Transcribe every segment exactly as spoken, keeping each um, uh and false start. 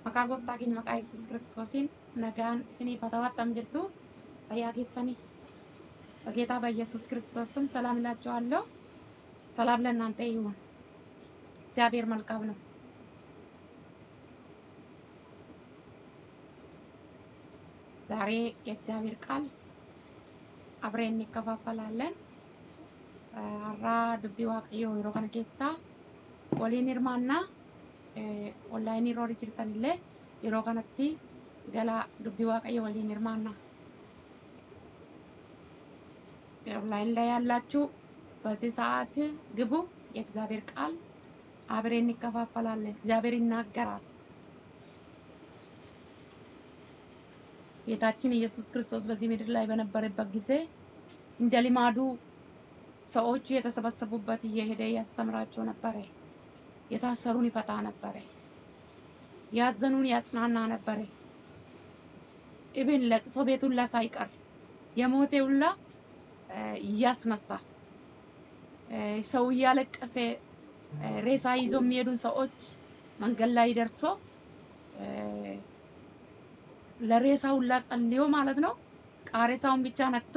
Maqaa gooftaa keenya maqaa Yesuus Kiristoosiin nagaan isinii fatawattam jirtu fayyaa keessanii በጌታ በኢየሱስ ክርስቶስ ስም ሰላም እላችኋለሁ። ሰላም ለእናንተ ይሁን። እግዚአብሔር መልካም ነው። ዛሬ የእግዚአብሔር ቃል አብረን እንከፋፈላለን። አራ ዱቢ ዋቀዮ የሮ ከነ ኬሳ ወሊን ይርማና ኦንላይን ይሮሪ ጅርተንለ የሮ ከነቲ ገላ ዱቢ ዋቀዮ ወሊን ይርማና ኦንላይን ላይ ያላችሁ በዚህ ሰዓት ግቡ። የእግዚአብሔር ቃል አብረን እንከፋፈላለን። እግዚአብሔር ይናገራል። ጌታችን ኢየሱስ ክርስቶስ በዚህ ምድር ላይ በነበረበት ጊዜ እንደ ልማዱ ሰዎች የተሰበሰቡበት እየሄደ ያስተምራቸው ነበር። የታሰሩን ይፈታ ነበር። ያዘኑን ያጽናና ነበር። ኢብን ለቅሶ ቤቱን ለሳይቀር የሞተ ሁላ ያስነሳ ሰው ያለቀሰ ሬሳ ይዞ የሚሄዱን ሰዎች መንገድ ላይ ደርሶ ለሬሳው ሁላ ጸልዮ ማለት ነው። ቃሬሳውን ብቻ ነክቶ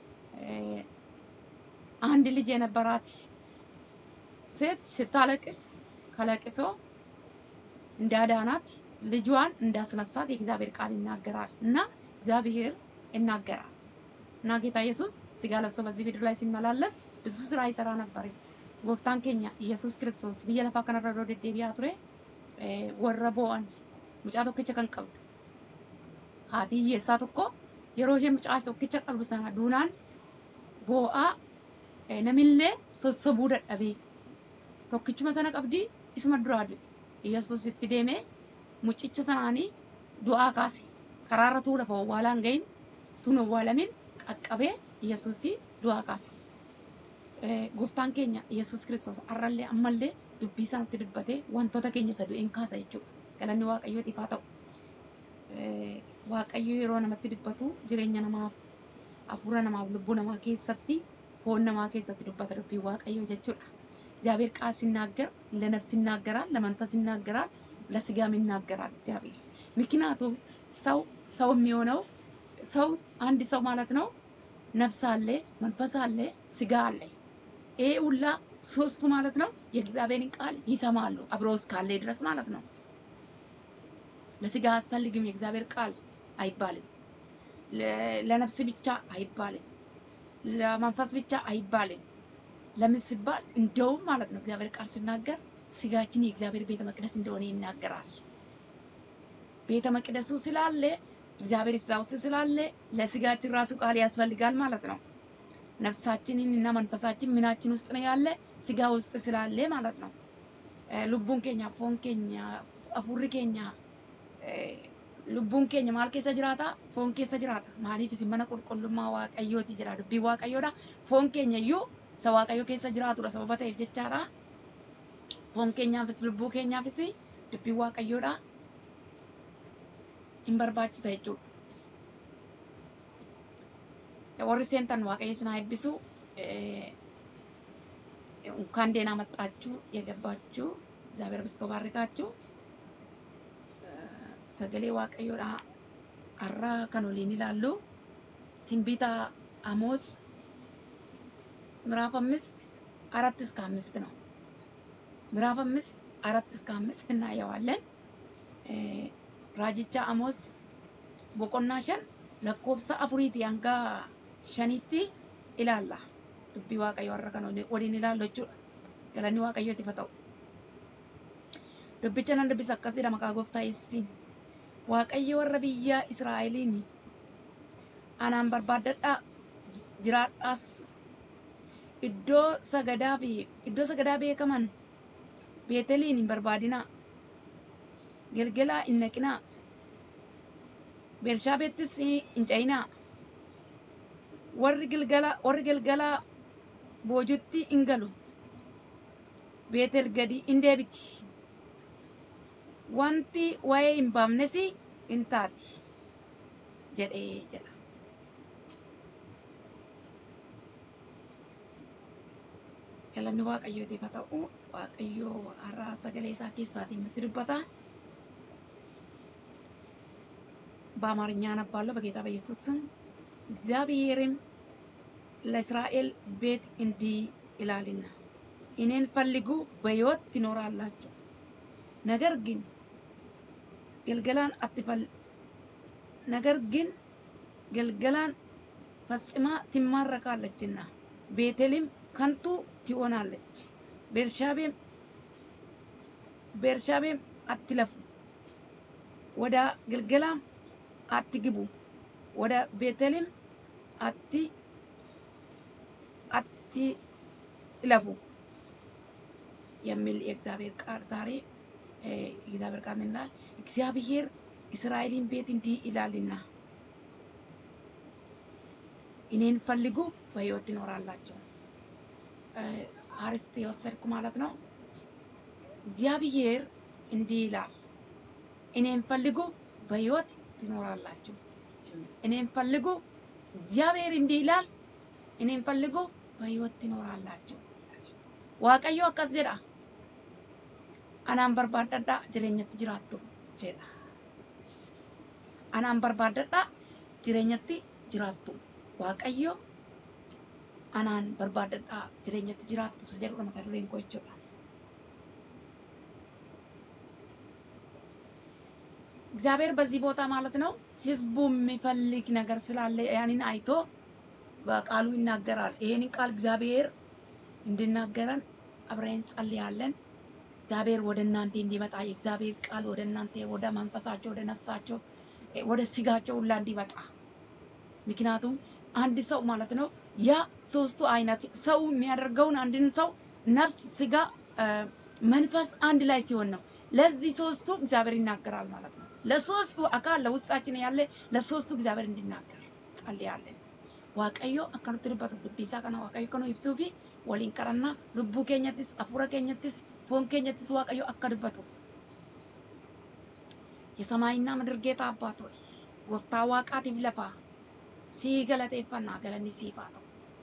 አንድ ልጅ የነበራት ሴት ስታለቅስ ከለቅሶ እንዳዳናት ልጇን እንዳስነሳት የእግዚአብሔር ቃል ይናገራል እና እግዚአብሔር ይናገራል እና ጌታ ኢየሱስ ስጋ ለብሶ በዚህ ምድር ላይ ሲመላለስ ብዙ ስራ ይሰራ ነበር። ጎፍታን ኬኛ ኢየሱስ ክርስቶስ በየለፋ ከነረዶ ደደቢያ ቱሬ ወረቦን ሙጫ tokkicha kan qabdu haati hiyyeessaa tokko yeroo isheen mucaa tokkicha qabdu sana duunaan boo'aa namillee sossobuu dadhabee tokkichuma sana qabdi isuma duraa du'e. Yesuus itti deemee mucicha sanaanii du'aa kaase karaarra tuula fa'oo waalaan gahin tun waalamin qaqqabee Yesuus du'aa kaase. Gooftaan keenya Yesuus Kiristoos arrallee ammallee dubbii sanatti dubbatee wantoota keenya isa du'een kaasa jechuudha. Galanni Waaqayyootiif haa ta'u. Waaqayyo yeroo namatti dubbatu jireenya namaaf hafuura namaaf lubbuu namaa keessatti foon namaa keessatti dubbata dubbii Waaqayyo jechuudha. እግዚአብሔር ቃል ሲናገር ለነፍስ ይናገራል፣ ለመንፈስ ይናገራል፣ ለስጋም ይናገራል እግዚአብሔር። ምክንያቱም ሰው ሰው የሚሆነው ሰው አንድ ሰው ማለት ነው ነፍስ አለ፣ መንፈስ አለ፣ ስጋ አለ። ይሄ ሁላ ሶስቱ ማለት ነው የእግዚአብሔርን ቃል ይሰማሉ አብረው እስካለ ድረስ ማለት ነው። ለስጋ አስፈልግም የእግዚአብሔር ቃል አይባልም። ለነፍስ ብቻ አይባልም። ለመንፈስ ብቻ አይባልም። ለምን ሲባል እንደውም ማለት ነው እግዚአብሔር ቃል ሲናገር ስጋችን የእግዚአብሔር ቤተ መቅደስ እንደሆነ ይናገራል። ቤተ መቅደሱ ስላለ እግዚአብሔር እዛ ውስጥ ስላለ ለስጋችን ራሱ ቃል ያስፈልጋል ማለት ነው። ነፍሳችንን እና መንፈሳችን ምናችን ውስጥ ነው ያለ ስጋ ውስጥ ስላለ ማለት ነው። ልቡን ኬኛ ፎን ኬኛ አፉሪ ኬኛ ልቡን ኬኛ ማል ኬሰ ጅራታ ፎን ኬሰ ጅራታ ማሊፍ ሲመነ ቁልቁልማ ዋቀዮቲ ጅራ ዱቢ ዋቀዮዳ ፎን ኬኛ ዩ ሰዋቀዮ ኬሰ ጅራቱ ለሰበበተ ይፍጀቻራ ፎን ኬኛ ፍስ ልቡ ኬኛ ፍስ ዱቢ ዋቀዮዳ ኢምበርባቺሳ jechuudha. warri seentan waaqayyo isin haa eebbisu. እንኳን ደህና መጣችሁ የገባችሁ እግዚአብሔር በስቶ ባርካችሁ። ሰገሌ waaqayዮዳ አራ ከኖሊን ይላሉ። ትንቢተ አሞጽ ምዕራፍ አምስት አራት እስከ አምስት ነው። ምዕራፍ አምስት አራት እስከ አምስት እናየዋለን። ራጅቻ አሞጽ ቦቆናሸን ለኮብሳ አፍሪቲ አንጋ ሸኒቲ ኢላላ ዱቢ ዋቀዮ አረከኖ ወዲን ኢላሎ ጁ ገለኒ ዋቀዮ ትፈታው ዱብቸን አንድ ቢሰከስ ደመቃ ጎፍታ ኢየሱሲን ዋቀዮ ወረብያ እስራኤሊኒ አናን በርባደዳ ጅራዳስ ኢዶ ሰገዳቢ ኢዶ ሰገዳቢ ከመን ቤተሊን በርባዲና ገልገላ ኢነቅና ቤርሻቤትስ እንጨይና warri gilgala warri gilgala boojutti ingalu beetel gadi indeebiti wanti waa'ee hin baafnesi intaati jedhee jedha. Galanni Waaqayyootiif haa ta'u. Waaqayyo har'a sagalee isaa keessaatiin nutti dubbata. በአማርኛ አነባለሁ በጌታ በኢየሱስ ስም። እግዚአብሔርም ለእስራኤል ቤት እንዲህ ይላልና እኔን ፈልጉ በሕይወት ትኖራላችሁ፣ ነገር ግን ገልገላን አትፈል ነገር ግን ገልገላን ፈጽማ ትማረካለችና ቤቴልም ከንቱ ትሆናለች። ቤርሻቤም ቤርሻቤም አትለፉ፣ ወደ ገልገላም አትግቡ፣ ወደ ቤቴልም አቲ አትለፉ የሚል የእግዚአብሔር ቃል ዛሬ እግዚአብሔር ቃል እንዳል እግዚአብሔር እስራኤልን ቤት እንዲህ ይላልና እኔን ፈልጉ በሕይወት ትኖራላችሁ። አርስት የወሰድኩ ማለት ነው። እግዚአብሔር እንዲህ ይላል እኔን ፈልጉ በሕይወት ትኖራላችሁ። እኔን ፈልጉ እግዚአብሔር እንዲህ ይላል እኔን ፈልጉ በሕይወት ትኖራላችሁ። ዋቀዮ አከስ ጀዳ አናን በርባደዳ ጅሬኛት ጅራቱ ጀዳ አናን በርባደዳ ጅሬኛት ጅራቱ ዋቀዮ አናን በርባደዳ ጅሬኛት ጅራቱ ሰጀሩ ለማከዱሬን ቆይቾዳ እግዚአብሔር በዚህ ቦታ ማለት ነው ህዝቡ የሚፈልግ ነገር ስላለ ያንን አይቶ በቃሉ ይናገራል። ይሄንን ቃል እግዚአብሔር እንድናገረን አብረን ጸልያለን። እግዚአብሔር ወደ እናንተ እንዲመጣ የእግዚአብሔር ቃል ወደ እናንተ ወደ መንፈሳቸው ወደ ነፍሳቸው ወደ ስጋቸው ሁሉ እንዲመጣ ምክንያቱም አንድ ሰው ማለት ነው ያ ሶስቱ አይነት ሰው የሚያደርገውን አንድን ሰው ነፍስ ስጋ መንፈስ አንድ ላይ ሲሆን ነው ለዚህ ሶስቱ እግዚአብሔር ይናገራል ማለት ነው። ለሶስቱ አካል ለውስጣችን ያለ ለሶስቱ እግዚአብሔር እንዲናገር ጸልያለን። ዋቀዮ አከንቱ ልባቱ ቢሳ ከና ዋቀዮ ከኖ ይብሱፊ ወሊን ቀረና ልቡ ከኛትስ አፉራ ከኛትስ ፎን ከኛትስ ዋቀዮ አከድበቱ የሰማይና ምድር ጌታ አባት ሆይ ወፍታ ዋቃት ይብለፋ ሲገለጤፈና ገለኒ ሲፋቶ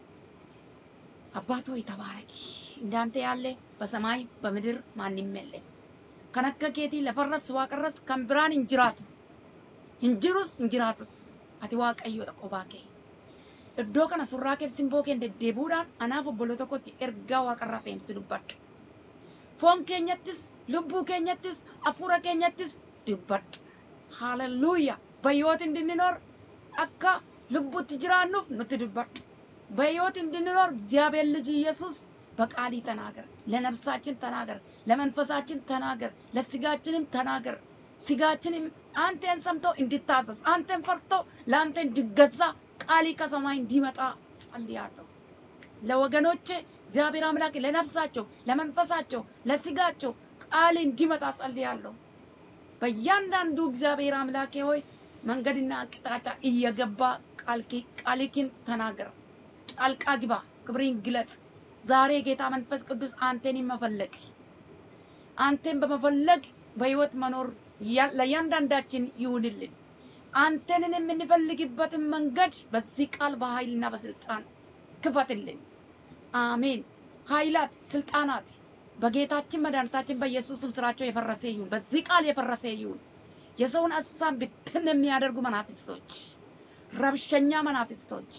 አባት ሆይ ተባረኪ። እንዳንተ ያለ በሰማይ በምድር ማንም የለም። ከነከኬቲ ለፈረስ ዋቀረስ ከምብራን እንጅራቱ እንጅሩስ እንጅራቱስ አቲ ዋቀዮ ተቆባኬ እዶ ከነ ሱራኬ ሲምቦኬ እንደደቡዳን አናፍ ቦሎቶኮቲ ኤርጋ ዋቀራቴን ትዱበት ፎን ኬኛትስ ልቡ ኬኛትስ አፉራ ኬኛትስ ድበት ሃሌሉያ በሕይወት እንድንኖር አካ ልቡት ጅራኑፍ ንትድበት በሕይወት እንድንኖር እግዚአብሔር ልጅ ኢየሱስ በቃል ተናገር፣ ለነፍሳችን ተናገር፣ ለመንፈሳችን ተናገር፣ ለስጋችንም ተናገር። ስጋችንም አንተን ሰምቶ እንድታዘዝ አንተን ፈርቶ ለአንተ እንዲገዛ ቃሊ ከሰማይ እንዲመጣ ጸልያለሁ። ለወገኖቼ እግዚአብሔር አምላክ ለነፍሳቸው ለመንፈሳቸው ለስጋቸው ቃል እንዲመጣ ጸልያለሁ። በእያንዳንዱ እግዚአብሔር አምላኬ ሆይ መንገድና አቅጣጫ እየገባ ቃልኪ ቃልኪን ተናገር፣ ጣልቃ ግባ፣ ክብርን ግለጽ። ዛሬ ጌታ መንፈስ ቅዱስ አንተን መፈለግ አንተን በመፈለግ በሕይወት መኖር ለእያንዳንዳችን ይሁንልን። አንተንን የምንፈልግበት መንገድ በዚህ ቃል በኃይልና በስልጣን ክፈትልን። አሜን። ኃይላት ስልጣናት በጌታችን መድኃኒታችን በኢየሱስም ስራቸው የፈረሰ ይሁን። በዚህ ቃል የፈረሰ ይሁን። የሰውን ሐሳብ ብትን የሚያደርጉ መናፍስቶች፣ ረብሸኛ መናፍስቶች፣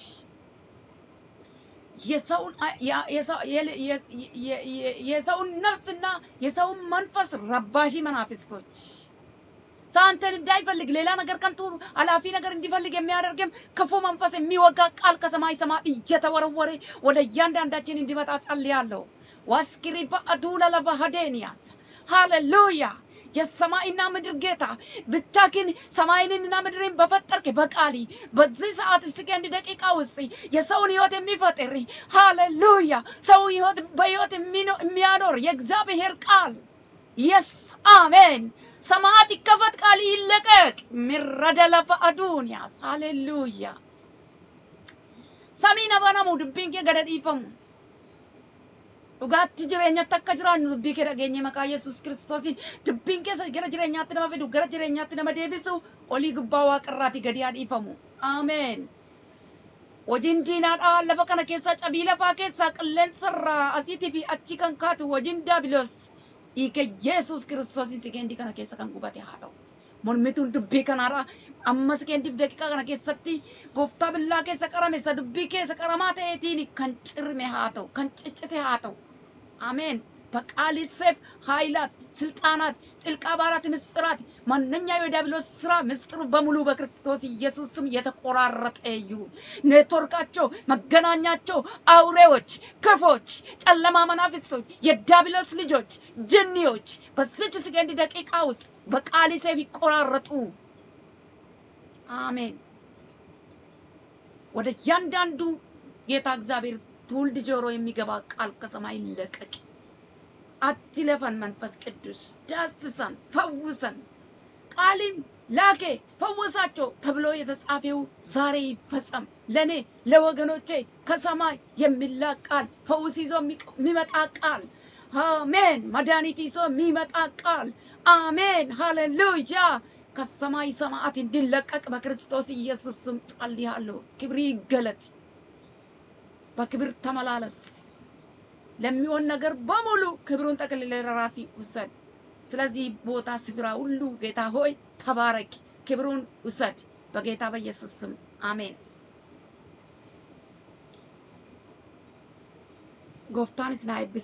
የሰውን የሰውን ነፍስና የሰውን መንፈስ ረባሺ መናፍስቶች ሳንተን እንዳይፈልግ ሌላ ነገር ከንቱ አላፊ ነገር እንዲፈልግ የሚያደርግም ክፉ መንፈስ የሚወጋ ቃል ከሰማይ ሰማይ እየተወረወረ ወደ እያንዳንዳችን እንዲመጣ ጸልያለሁ። ዋስክሪባ አዱላ ለባህዴንያስ ሃሌሉያ። የሰማይና ምድር ጌታ ብቻኪን ሰማይንና ምድርን በፈጠርክ በቃሊ በዚህ ሰዓት እስከንድ ደቂቃ ውስጥ የሰውን ህይወት የሚፈጥር ሃሌሉያ ሰው ህይወት በህይወት የሚያኖር የእግዚአብሔር ቃል የስ አሜን። ሰማያት ይከፈት ቃል ይለቀቅ ምረደለፈ አዱንያስ ሃሌሉያ። ሰሚና ባናሙ ድብንኬ ገደዲፈሙ ዱጋatti jireenya takka jiraannu dubbii kee dhageenye maqaa Yesuus Kiristoosiin dubbiin keessa gara jireenyaatti nama fidu gara jireenyaatti nama deebisu olii gubbaa waaqarraati gadi dhiifamu. Ameen. Wajin diinaadhaan lafa kana keessa cabii lafaa keessa qilleensarraa asiitii fi achi kan kaatu wajin daabiloos dhiiga Yesuus Kiristoosiin sigeendii kana keessa kan gubate haa ta'u. mormituun dubbii kanaarraa amma sekeendii daqiiqaa kana keessatti gooftaa billaa keessa qarame isa dubbii keessa qaramaa ta'eetiin kan cirme haa ta'u kan ciccite haa ta'u አሜን። በቃል ሰይፍ ኃይላት ስልጣናት ጥልቅ አባራት ምስጥራት ማንኛው የዲያብሎስ ስራ ምስጥሩ በሙሉ በክርስቶስ ኢየሱስ ስም የተቆራረጠ ይሁን። ኔትወርካቸው መገናኛቸው አውሬዎች ክፎች ጨለማ መናፍስቶች የዲያብሎስ ልጆች ጅኒዎች በዚች ሰከንድ ደቂቃ ውስጥ በቃል ሰይፍ ይቆራረጡ። አሜን። ወደ ያንዳንዱ ጌታ እግዚአብሔር ትውልድ ጆሮ የሚገባ ቃል ከሰማይ ይለቀቅ። አትለፈን መንፈስ ቅዱስ ዳስሰን ፈውሰን ቃልም ላከ ፈወሳቸው ተብሎ የተጻፈው ዛሬ ይፈጸም። ለኔ ለወገኖቼ ከሰማይ የሚላክ ቃል ፈውስ ይዞ የሚመጣ ቃል አሜን። መድኃኒት ይዞ የሚመጣ ቃል አሜን። ሃሌሉያ። ከሰማይ ሰማያት እንዲለቀቅ በክርስቶስ ኢየሱስ ስም ጸልያለሁ። ክብር ይገለጥ። በክብር ተመላለስ። ለሚሆን ነገር በሙሉ ክብሩን ጠቅልለ ለራሲ ውሰድ። ስለዚህ ቦታ ስፍራ ሁሉ ጌታ ሆይ ተባረክ፣ ክብሩን ውሰድ በጌታ በኢየሱስ ስም አሜን። ጎፍታን ስናይብሱ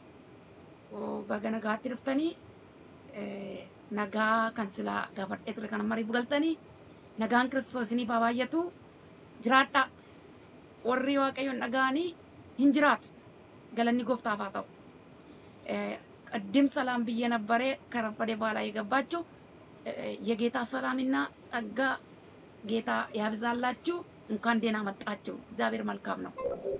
በገነጋት ድፍተኒ ነጋ ከንስላ ጋፈት ኤትረ ከነ መሪ ቡገልተኒ ነጋን ክርስቶስኒ ባባየቱ ጅራዳ ወሪ ዋቀዮ ነጋኒ እንጅራት ገለኒ ጎፍታ ፋታው ቀድም ሰላም ብዬ ነበር ከረፈደ በኋላ የገባችሁ የጌታ ሰላምና ጸጋ ጌታ ያብዛላችሁ። እንኳን ደህና መጣችሁ። እግዚአብሔር መልካም ነው።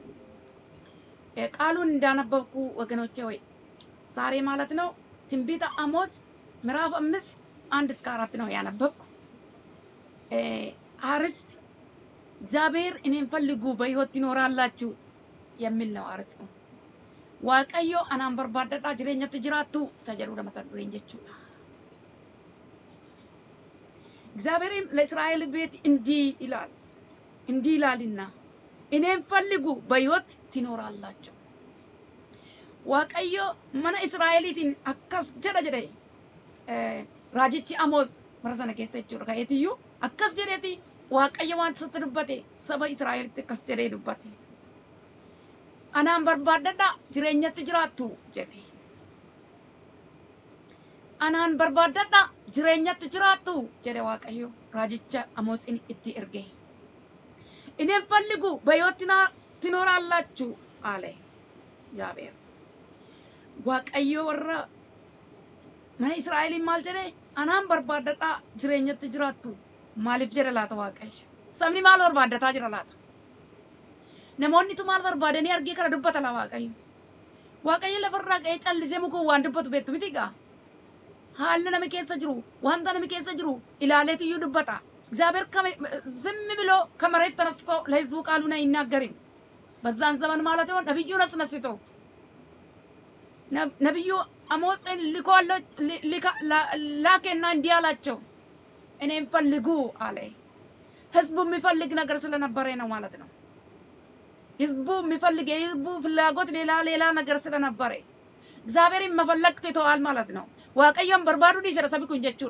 ቃሉን እንዳነበብኩ ወገኖቼ ወይ ዛሬ ማለት ነው ትንቢተ አሞጽ ምዕራፍ አምስት አንድ እስከ አራት ነው ያነበብኩ። አርስት እግዚአብሔር እኔን ፈልጉ በሕይወት ይኖራላችሁ የሚል ነው አርስት ነው። ዋቀዮ አናን በርባደዳ ጅሬኛት ጅራቱ ሰጀሩ ለመተር ሬንጀቹ እግዚአብሔርም ለእስራኤል ቤት እንዲህ ይላል እንዲህ ይላልና እኔን ፈልጉ በሕይወት ትኖራላችሁ። ዋቀዮ ማነ እስራኤሊቲን አካስ ጀደ ጀደ ራጂቺ አሞጽ መረሰነ ከሰቹ ከየትዩ አካስ ጀደቲ ዋቀዮ ዋን ስትድበቴ ሰበ እስራኤል ተከስ ጀደ ድበቴ አናን በርባደዳ ጅሬኛት ጅራቱ ጀደ አናን በርባደዳ ጅሬኛት ጅራቱ ጀደ ዋቀዮ ራጂቻ አሞጽን እቲ እርገ እኔን ፈልጉ በሕይወት ትኖራላችሁ አለ እግዚአብሔር። ዋቀዮ ወራ ማነ እስራኤል ማልጀደ አናን በርባደዳ ጅሬኛት ጅራቱ ማሊፍ ጀደላታ ዋቀዮ ሰምኒ ማል በርባደታ ጅራላታ ነሞኒ ቱ ማል በርባደኒ አርጌ ከረ ዱበታ ላ ዋቀዮ ዋቀዮ ለፈራ ቀይ ጨልሴ ሙኮ ዋን ዱበቱ ቤቱ ሚቲጋ ሀል ነመ ከሰ ጅሩ ዋንታ ነመ ከሰ ጅሩ ኢላሌቱ ዩ ዱበታ እግዚአብሔር ዝም ብሎ ከመሬት ተነስቶ ለሕዝቡ ቃሉን አይናገርም። በዛን ዘመን ማለት ነው ነብዩ ነስነስቶ ነብዩ አሞጽን ልኮሎ ላከና እንዲህ አላቸው እኔን ፈልጉ አለ። ሕዝቡ የሚፈልግ ነገር ስለነበረ ነው ማለት ነው። ሕዝቡ የሚፈልግ የሕዝቡ ፍላጎት ሌላ ሌላ ነገር ስለነበረ እግዚአብሔርን መፈለግ ትተዋል ማለት ነው። ዋቀዮም በርባዱ ዲሰረ ሰቢኩን ጀቹ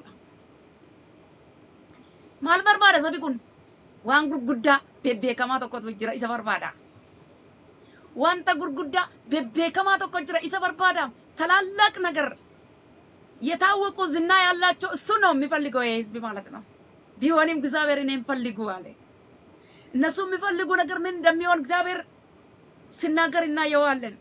ማል በርባዳ ሰቢኩን ዋን ጉርጉዳ ቤቤከማ ተቆጥ ጅራ ኢሰ በርባዳ ዋንታ ጉርጉዳ ቤቤከማ ተቆጥ ጅራ ኢሰ በርባዳ ታላላቅ ነገር የታወቁ ዝና ያላቸው እሱ ነው የሚፈልገው የሕዝብ ማለት ነው። ቢሆንም እግዚአብሔር እኔን ፈልጉ አለ። እነሱ የሚፈልጉ ነገር ምን እንደሚሆን እግዚአብሔር ሲናገር እናየዋለን።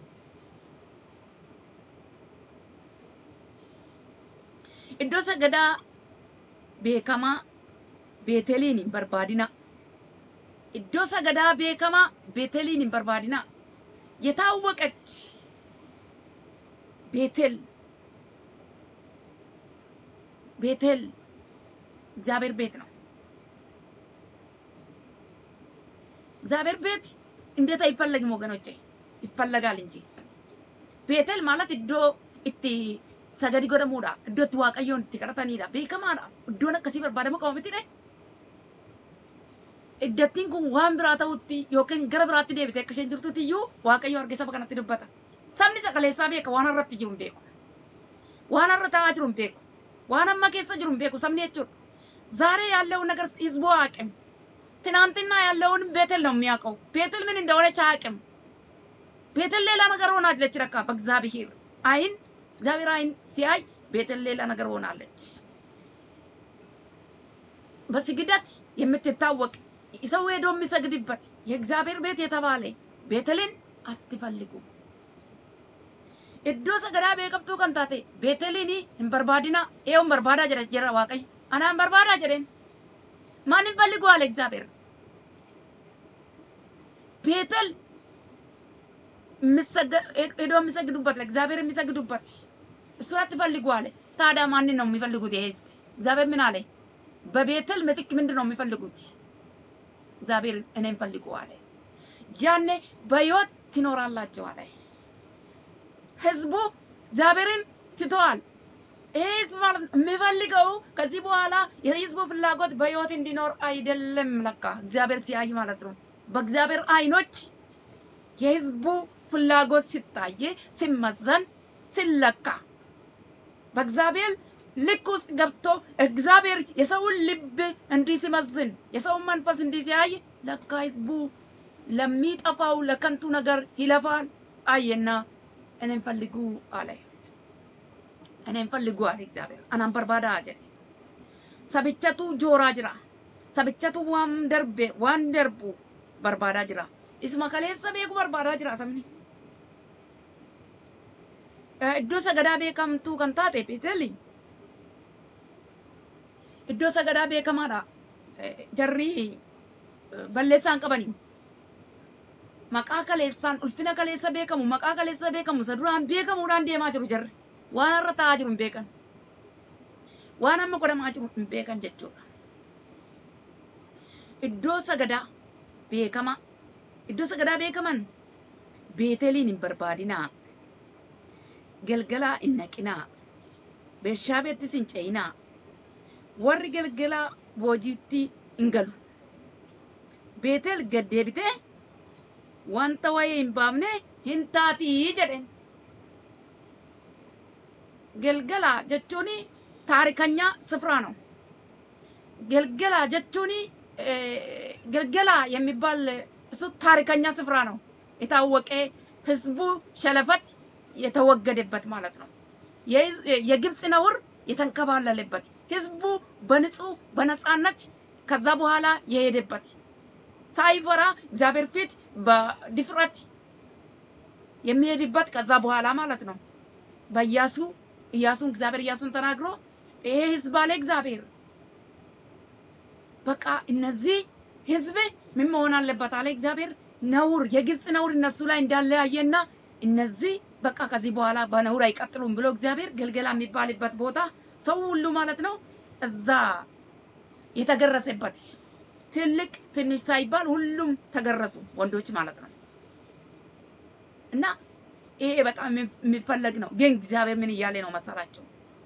ኢዶ ሰገዳ ቤከማ ቤቴሊን በርባዲና ኢዶ ሰገዳ ቤከማ ቤቴሊን በርባዲና የታወቀች ቤቴል ቤቴል እግዚአብሔር ቤት ነው። እግዚአብሔር ቤት እንዴት አይፈልግም ወገኖቼ? ይፈልጋል እንጂ ቤቴል ማለት ኢዶ እቲ ሰገዲ ጎደሙዳ ኢዶ ተዋቀዮን ትቀረታኒዳ ቤከማና ኢዶ ነከሲ በርባደሙ ቆምቲኔ iddattiin kun waan biraa ta'utti yookiin gara biraatti deebitee akka isheen jirtutti iyyuu waaqayyo arge saba kanatti dubbata. Sabni saqaleessaa beeka waan irratti jiru hin beeku. Waan irra taa'aa jiru hin beeku. waan amma keessa jiru hin beeku sabni jechuudha. ዛሬ ያለው ነገር ህዝቡ አያውቅም። ትናንትና ያለውን ቤተል ነው የሚያውቀው። ቤተል ምን እንደሆነች አያውቅም። ቤተል ሌላ ነገር ሆናለች። ለካ በእግዚአብሔር አይን እግዚአብሔር አይን ሲያይ ቤተል ሌላ ነገር ሆናለች። በስግደት የምትታወቅ ሰው ሄዶ የሚሰግድበት የእግዚአብሔር ቤት የተባለ ቤተልን አትፈልጉ። እዶ ሰገዳ ቤቀብቱ ከንታቴ ቤተልኒ እንበርባዲና ኤውን በርባዳ ጀረ ጀራ ዋቀይ አናን በርባዳ ጀረን ማን ይፈልጉ አለ እግዚአብሔር። ቤተል ምሰገ ሄዶ የሚሰግዱበት ለእግዚአብሔር የሚሰግዱበት እሱን አትፈልጉ አለ። ታዲያ ማን ነው የሚፈልጉት? ይሄ እግዚአብሔር ምን አለ? በቤተል ምትክ ምንድን ነው የሚፈልጉት? እግዚአብሔር እኔን ፈልጉ አለ። ያኔ በሕይወት ትኖራላችሁ አለ። ህዝቡ እግዚአብሔርን ትተዋል። ይሄ የሚፈልገው ከዚህ በኋላ የህዝቡ ፍላጎት በሕይወት እንዲኖር አይደለም። ለካ እግዚአብሔር ሲያይ ማለት ነው። በእግዚአብሔር አይኖች የህዝቡ ፍላጎት ሲታይ ሲመዘን ሲለካ በእግዚአብሔር ልክ ውስጥ ገብቶ እግዚአብሔር የሰውን ልብ እንዲህ ሲመዝን የሰውን መንፈስ እንዲህ ሲያይ ለካ ህዝቡ ለሚጠፋው ለከንቱ ነገር ይለፋል። አየና እኔን ፈልጉ አለ። እኔን ፈልጉ አለ እግዚአብሔር። አናን በርባዳ አጀ ሰብቸቱ ጆራ ጅራ ሰብቸቱ ዋም ደርቤ ዋን ደርቡ በርባዳ ጅራ እስማ ከሌሳ ቤኩ በርባዳ ጅራ ሰምኒ እዶ ሰገዳ ቤከምቱ ከንታቴ ቤተል እዶ ሰገዳ ቤከማዳ ጀሪ በለሳን ቀበኒ maqaa kaleessaan ulfina kaleessa beekamu maqaa kaleessa beekamu saduraan beekamuudhaan deemaa jiru jarri waan irra taa'aa jiru hin beekan waan amma godhamaa jiru hin beekan jechuudha. Iddoo sagadaa beekama iddoo sagadaa beekaman beeteliin hin barbaadinaa, galgalaa hin naqinaa, beeshaabeettis hin ce'inaa, warri galgalaa boojiitti hin galu. Beetel gad deebitee wanta waye hin baafne hin taati jedhen. Galgala jechuun ታሪከኛ ስፍራ ነው። ገልገላ jechuun ገልገላ የሚባል እሱ ታሪከኛ ስፍራ ነው። የታወቀ ህዝቡ ሸለፈት የተወገደበት ማለት ነው። የግብጽ ነውር የተንከባለለበት ህዝቡ በንጹህ በነፃነት ከዛ በኋላ የሄደበት ሳይፈራ እግዚአብሔር ፊት በድፍረት የሚሄድበት ከዛ በኋላ ማለት ነው። በኢያሱ ኢያሱን እግዚአብሔር ኢያሱን ተናግሮ ይሄ ህዝብ አለ እግዚአብሔር በቃ እነዚህ ህዝብ ምን መሆን አለበት አለ እግዚአብሔር። ነውር የግብጽ ነውር እነሱ ላይ እንዳለ ያየና እነዚህ በቃ ከዚህ በኋላ በነውር አይቀጥሉም ብሎ እግዚአብሔር ገልገላ የሚባልበት ቦታ ሰው ሁሉ ማለት ነው እዛ የተገረሰበት ትልቅ ትንሽ ሳይባል ሁሉም ተገረሱ ወንዶች ማለት ነው። እና ይሄ በጣም የሚፈለግ ነው። ግን እግዚአብሔር ምን እያለ ነው መሰላችሁ?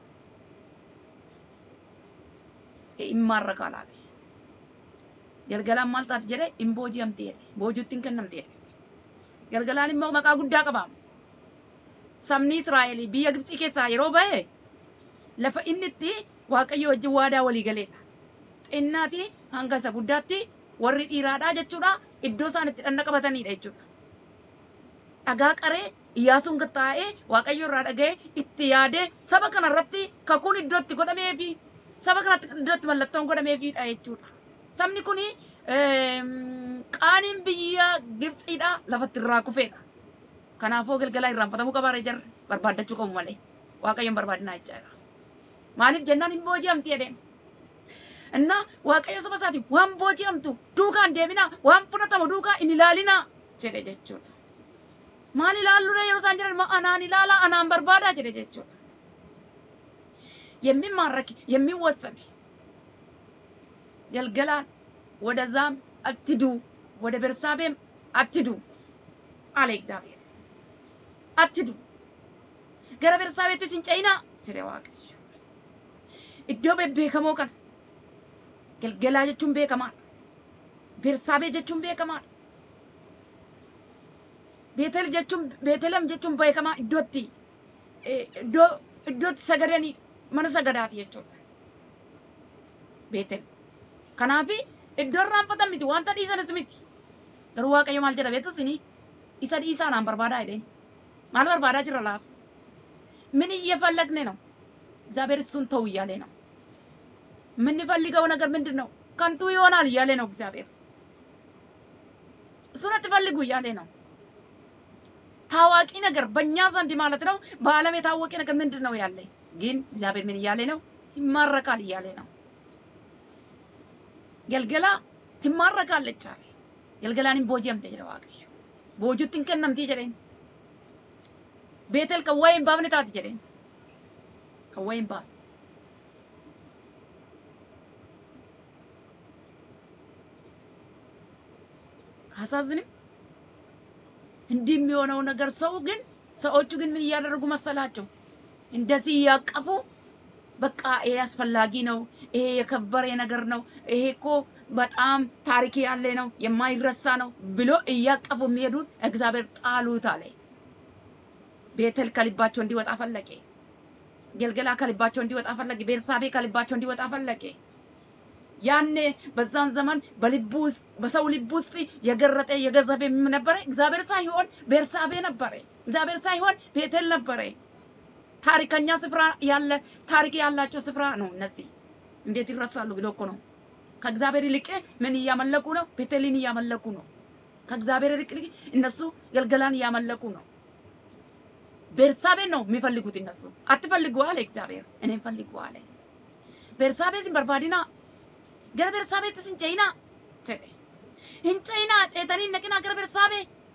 ይማረካል አለ። ገልገላ ማልጣት ጀለ ኢምቦጂ አምጥየ ቦጁትን ከነምጥየ ገልገላን ሞ መቃ ጉዳ ቀባም ሰምኒ እስራኤል ቢየ ግብጽ ከሳ ይሮ በየ ለፈ ኢንቲ ዋቀዮ እጅ ዋዳ ወሊ ገሌላ ጤናቲ አንጋሳ ጉዳቲ ወሪ ዲራዳ ጀቹዳ ኢዶሳን ተጠነቀበተኒ ደቹ አጋ ቀሬ ኢያሱን ገጣኤ ዋቀዮ ራደገ ኢትያደ ሰበከነ ረቲ ከኩን ኢዶት ጎደሜፊ ሰበከነ ኢዶት መለቶን ጎደሜፊ ዳይቹ ሰምኒ ኩኒ ቃኒን ብያ ግብጽዳ ለፈትራ ኩፌዳ ከናፎ ገልገላ ይራንፈተሙ ቀባረ ጀር በርባደቹ ቆሙ ማለ ዋቀዮን በርባድና አይቻላ ማሊፍ ጀናን ኢምቦጂ አምጥየደ እና ዋቀዮ ሰበሳቲ ዋን ቦጂ አምጡ ዱካ እንደሚና ዋን ፍነተሙ ዱካ ኢንላሊና ጀለጀቹ ማሊ ላሉ ነው የሮሳን ጀር ማአናን ይላላ አናን በርባዳ ጀለጀቹ የሚማረክ የሚወሰድ ገልገላ ወደዛም አትዱ ወደ በርሳቤም አትዱ አለ እግዚአብሔር። አትዱ ገረ በርሳቤት ሲንጨይና ጀለዋቀሽ ኢዶ በቤከሞ ከን ገልገላ ጀቹን ቤከማ በርሳቤ ጀቹን ቤከማ ቤተል ጀቹን ቤተለም ጀቹን ቤከማ ኢዶቲ ኢዶ ኢዶት ሰገደኒ mana sagadaati jechuudha. Beetel. Kanaafi iddoo irraanfatan miti wanta dhiisanis miti. Garuu Waaqayyo maal jedha beektu isinii isa dhiisaa naan barbaadaa jedheen. Maal barbaadaa jira laaf? ምን እየፈለግን ነው? እግዚአብሔር እሱን ተው እያለ ነው። የምንፈልገው ነገር ምንድን ነው? ከንቱ ይሆናል እያለ ነው እግዚአብሔር። እሱን አትፈልጉ እያለ ነው። ታዋቂ ነገር በእኛ ዘንድ ማለት ነው በዓለም የታወቀ ነገር ምንድን ነው ያለ? ግን እግዚአብሔር ምን እያለ ነው? ይማረካል እያለ ነው። ገልገላ ትማረካለች አለ። ገልገላንም ቦጂም ተጀረዋቀሽ ቦጁትን ከነምት ይጀረኝ ቤተል ከወይም ባብነታት ይጀረኝ ከወይም ባ አሳዝንም እንዲህ የሚሆነው ነገር ሰው ግን ሰዎቹ ግን ምን እያደረጉ መሰላቸው? እንደዚህ ያቀፉ በቃ ይሄ አስፈላጊ ነው፣ ይሄ የከበረ ነገር ነው፣ ይሄ እኮ በጣም ታሪክ ያለ ነው፣ የማይረሳ ነው ብሎ እያቀፉ የሚሄዱን እግዚአብሔር ጣሉት አለ። ቤተል ከልባቸው እንዲወጣ ፈለገ። ገልገላ ከልባቸው እንዲወጣ ፈለገ። ቤርሳቤ ከልባቸው እንዲወጣ ፈለገ። ያኔ በዛን ዘመን በልቡ ውስጥ በሰው ልብ ውስጥ የገረጠ የገዘፈ ነበረ እግዚአብሔር ሳይሆን ቤርሳቤ ነበረ። እግዚአብሔር ሳይሆን ቤተል ነበረ። ታሪከኛ ስፍራ ያለ ታሪክ ያላቸው ስፍራ ነው እነዚህ። እንዴት ይረሳሉ ብሎ እኮ ነው። ከእግዚአብሔር ይልቅ ምን እያመለኩ ነው? ቤተልን እያመለኩ ነው። ከእግዚአብሔር ይልቅ እነሱ ገልገላን እያመለኩ ነው። ቤርሳቤን ነው የሚፈልጉት እነሱ። አትፈልጉ አለ እግዚአብሔር፣ እኔን ፈልጉ አለ። ቤርሳቤ ሲን በርባዲና ገረ ቤርሳቤ ተስንጨይና ቸ እንጨይና ጨተኒ ነቅና ገረ ቤርሳቤ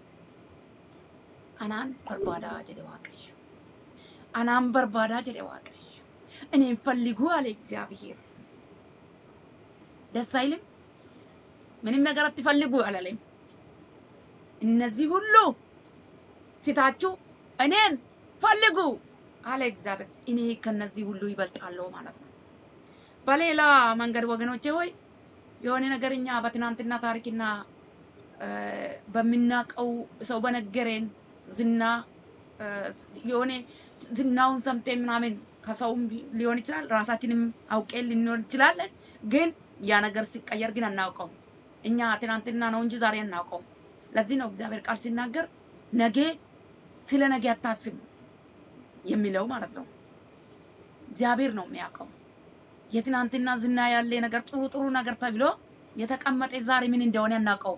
አናን በርባዳ ጀደ ዋቀሽ አናን በርባዳ ጀደ ዋቀሽ እኔን ፈልጉ አለ እግዚአብሔር። ደስ አይልም? ምንም ነገር አትፈልጉ አላለም። እነዚህ ሁሉ ትታችሁ እኔን ፈልጉ አለ እግዚአብሔር። እኔ ከነዚህ ሁሉ ይበልጣለሁ ማለት ነው። በሌላ መንገድ ወገኖቼ ሆይ የሆነ ነገርኛ በትናንትና ታሪክና በሚናቀው ሰው በነገረን ዝና የሆነ ዝናውን ሰምተን ምናምን ከሰውም ሊሆን ይችላል ራሳችንም አውቀን ሊሆን ይችላል። ግን ያ ነገር ሲቀየር ግን አናውቀው። እኛ ትናንትና ነው እንጂ ዛሬ አናውቀው። ለዚህ ነው እግዚአብሔር ቃል ሲናገር ነገ ስለ ነገ አታስብ የሚለው ማለት ነው። እግዚአብሔር ነው የሚያውቀው። የትናንትና ዝና ያለ ነገር ጥሩ ጥሩ ነገር ተብሎ የተቀመጠ ዛሬ ምን እንደሆነ አናውቀው።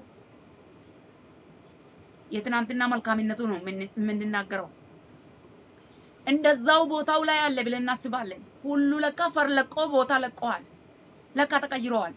የትናንትና መልካምነቱ ነው የምንናገረው። እንደዛው ቦታው ላይ አለ ብለን እናስባለን። ሁሉ ለካ ፈርለቆ ቦታ ለቀዋል፣ ለካ ተቀይረዋል።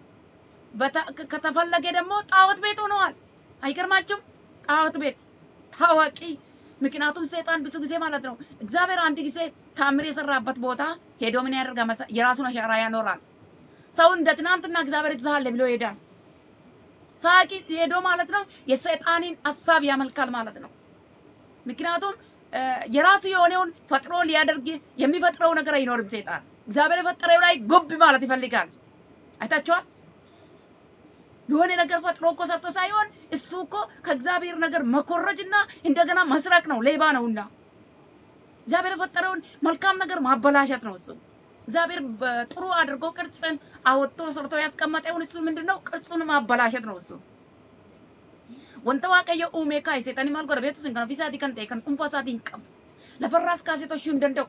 ከተፈለገ ደግሞ ጣዖት ቤት ሆነዋል። አይገርማችሁም? ጣዖት ቤት ታዋቂ። ምክንያቱም ሰይጣን ብዙ ጊዜ ማለት ነው እግዚአብሔር አንድ ጊዜ ታምር የሰራበት ቦታ ሄዶ ምን ያደርጋል? የራሱን አሻራ ያኖራል። ሰው እንደ ትናንትና እግዚአብሔር ይዛል ብሎ ይሄዳል። ሳቂ ሄዶ ማለት ነው የሰይጣንን ሐሳብ ያመልካል ማለት ነው። ምክንያቱም የራሱ የሆነውን ፈጥሮ ሊያደርግ የሚፈጥረው ነገር አይኖርም ሰይጣን። እግዚአብሔር የፈጠረው ላይ ጎብ ማለት ይፈልጋል። አይታችኋል? የሆነ ነገር ፈጥሮ እኮ ሰጥቶ ሳይሆን እሱ እኮ ከእግዚአብሔር ነገር መኮረጅና እንደገና መስራቅ ነው፣ ሌባ ነውና እግዚአብሔር የፈጠረውን መልካም ነገር ማበላሸት ነው እሱ። እግዚአብሔር ጥሩ አድርጎ ቅርጽን አወጥቶ ሰርቶ ያስቀመጠውን እሱ ምንድነው? ቅርጹን ማበላሸት ነው እሱ። ወንተ ዋቀየ ኡሜ ካይ ሰይጣን ማል ጎረቤቱ ሲንከን ፊሳቲ ከን ተከን ኡንፋሳቲ እንቀም ለፈራስ ካሴቶሽ እንደንደው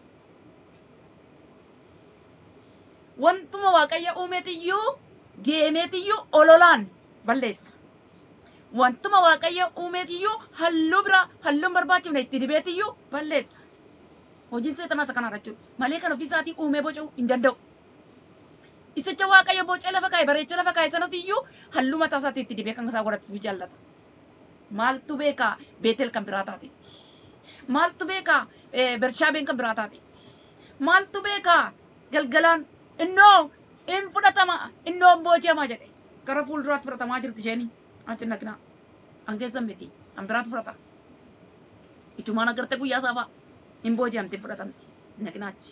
ወንቱማ ዋቀየ ኡሜትዩ ጄሜትዩ ኦሎላን በለስ ወንቱማ ዋቀየ ኡሜትዩ ሀሉብራ ሀሉም በርባችሁ ነይ ትዲቤትዩ በለስ hojiin seetana sakana rachu malee kan ofiisaati uume bocu indandau isicha waaqayyo boce lafa kaay bareecha lafa kaay sanatiyyu hallu mata isaati itti dibee kan isaa godhatu jallata maaltu beeka beetel kan biraataati maaltu beeka bershaabeen kan biraataati maaltu beeka galgalaan innoo in fudhatama innoo boocema jedhe gara fuulduraatti fudhatamaa jirti isheen achi naqna angeessan miti an biraatu fudhata ichumaan agarte guyyaa saafaa in boojamte fudhatamti naqnaachi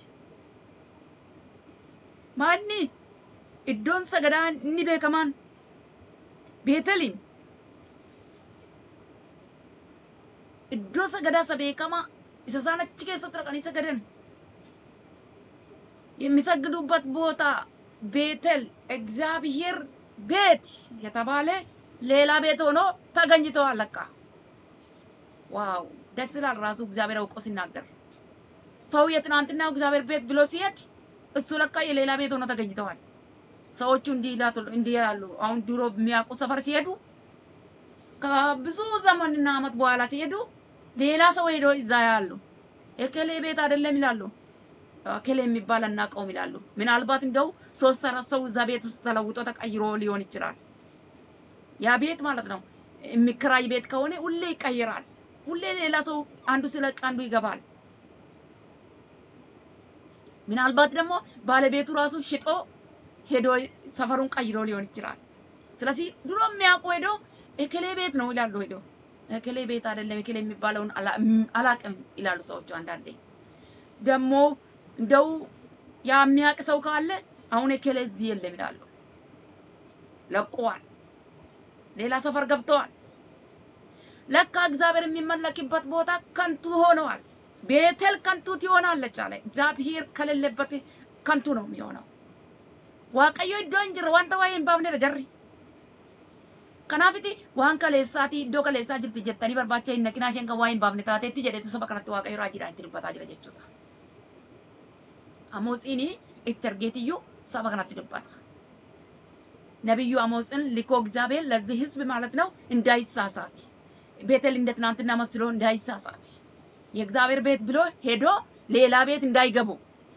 maanni iddoon sagadaa inni beekamaan beetelin iddoo sagadaa isa beekamaa isa isaan achi keessatti dhaqanii sagadan የሚሰግዱበት ቦታ ቤተል እግዚአብሔር ቤት የተባለ ሌላ ቤት ሆኖ ተገኝተዋል ለካ። ዋው ደስ ይላል ራሱ እግዚአብሔር አውቆ ሲናገር። ሰው የትናንትናው እግዚአብሔር ቤት ብሎ ሲሄድ እሱ ለካ የሌላ ቤት ሆኖ ተገኝተዋል። ሰዎቹ እንዲህ ይላሉ እንዲህ ይላሉ። አሁን ድሮ የሚያውቁ ሰፈር ሲሄዱ ከብዙ ዘመንና አመት በኋላ ሲሄዱ ሌላ ሰው ሄዶ እዛ ያሉ እከሌ ቤት አይደለም ይላሉ። እከሌ የሚባል አናውቀውም ይላሉ። ምናልባት እንደው ሶስት አራት ሰው እዛ ቤት ውስጥ ተለውጦ ተቀይሮ ሊሆን ይችላል። ያ ቤት ማለት ነው የሚከራይ ቤት ከሆነ ሁሌ ይቀየራል። ሁሌ ሌላ ሰው አንዱ ስለቅ አንዱ ይገባል። ምናልባት ደግሞ ባለቤቱ ራሱ ሽጦ ሄዶ ሰፈሩን ቀይሮ ሊሆን ይችላል። ስለዚህ ድሮ የሚያውቁ ሄዶ እከሌ ቤት ነው ይላሉ። ሄዶ እከሌ ቤት አይደለም እከሌ የሚባለውን አላቅም ይላሉ ሰዎቹ። አንዳንዴ ደግሞ እንደው ያ የሚያውቅ ሰው ካለ አሁን እከሌ እዚህ የለም ይላሉ። ለቀዋል፣ ሌላ ሰፈር ገብተዋል። ለካ እግዚአብሔር የሚመለክበት ቦታ ከንቱ ሆነዋል። ቤተል ከንቱ ትሆናለች አለ። እግዚአብሔር ከሌለበት ከንቱ ነው የሚሆነው። ዋቀዮ ዶንጅር ዋንተ ዋይን ባምነ ጀሪ ከናፍቲ ዋን ከሌሳቲ ዶ ከሌሳ ጅርት ጀተኒ በርባቻ ይነቂናሽን ከዋይን ባምነ ታቴቲ ጀደቱ ሰበከነት ዋቀዮ ራጂራ እንትን በታጅራ ጀቹታ አሞጽኒ ኢተርጌትዩ ሰበከነት ድባታ ነብዩ አሞጽን ሊኮ እግዚአብሔር ለዚህ ህዝብ ማለት ነው እንዳይሳሳት ቤተል እንደ ትናንትና መስሎ እንዳይሳሳት የእግዚአብሔር ቤት ብሎ ሄዶ ሌላ ቤት እንዳይገቡ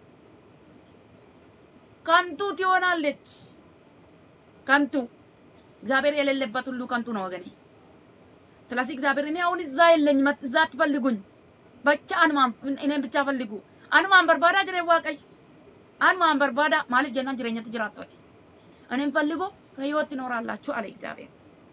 ከንቱ ትሆናለች። ከንቱ እግዚአብሔር የሌለበት ሁሉ ከንቱ ነው ወገኔ። ስለዚህ እግዚአብሔር እኔ አሁን እዛ የለኝም እዛ አትፈልጉኝ ብቻ አንማን እኔን ብቻ ፈልጉ አንማን በርባዳ ጅሬ ዋቀይ አንማን በርባዳ ማለት ጀናን ጅሬኛ ትጅራት ወይ እኔን ፈልጉ ህይወት ትኖራላችሁ አለ እግዚአብሔር።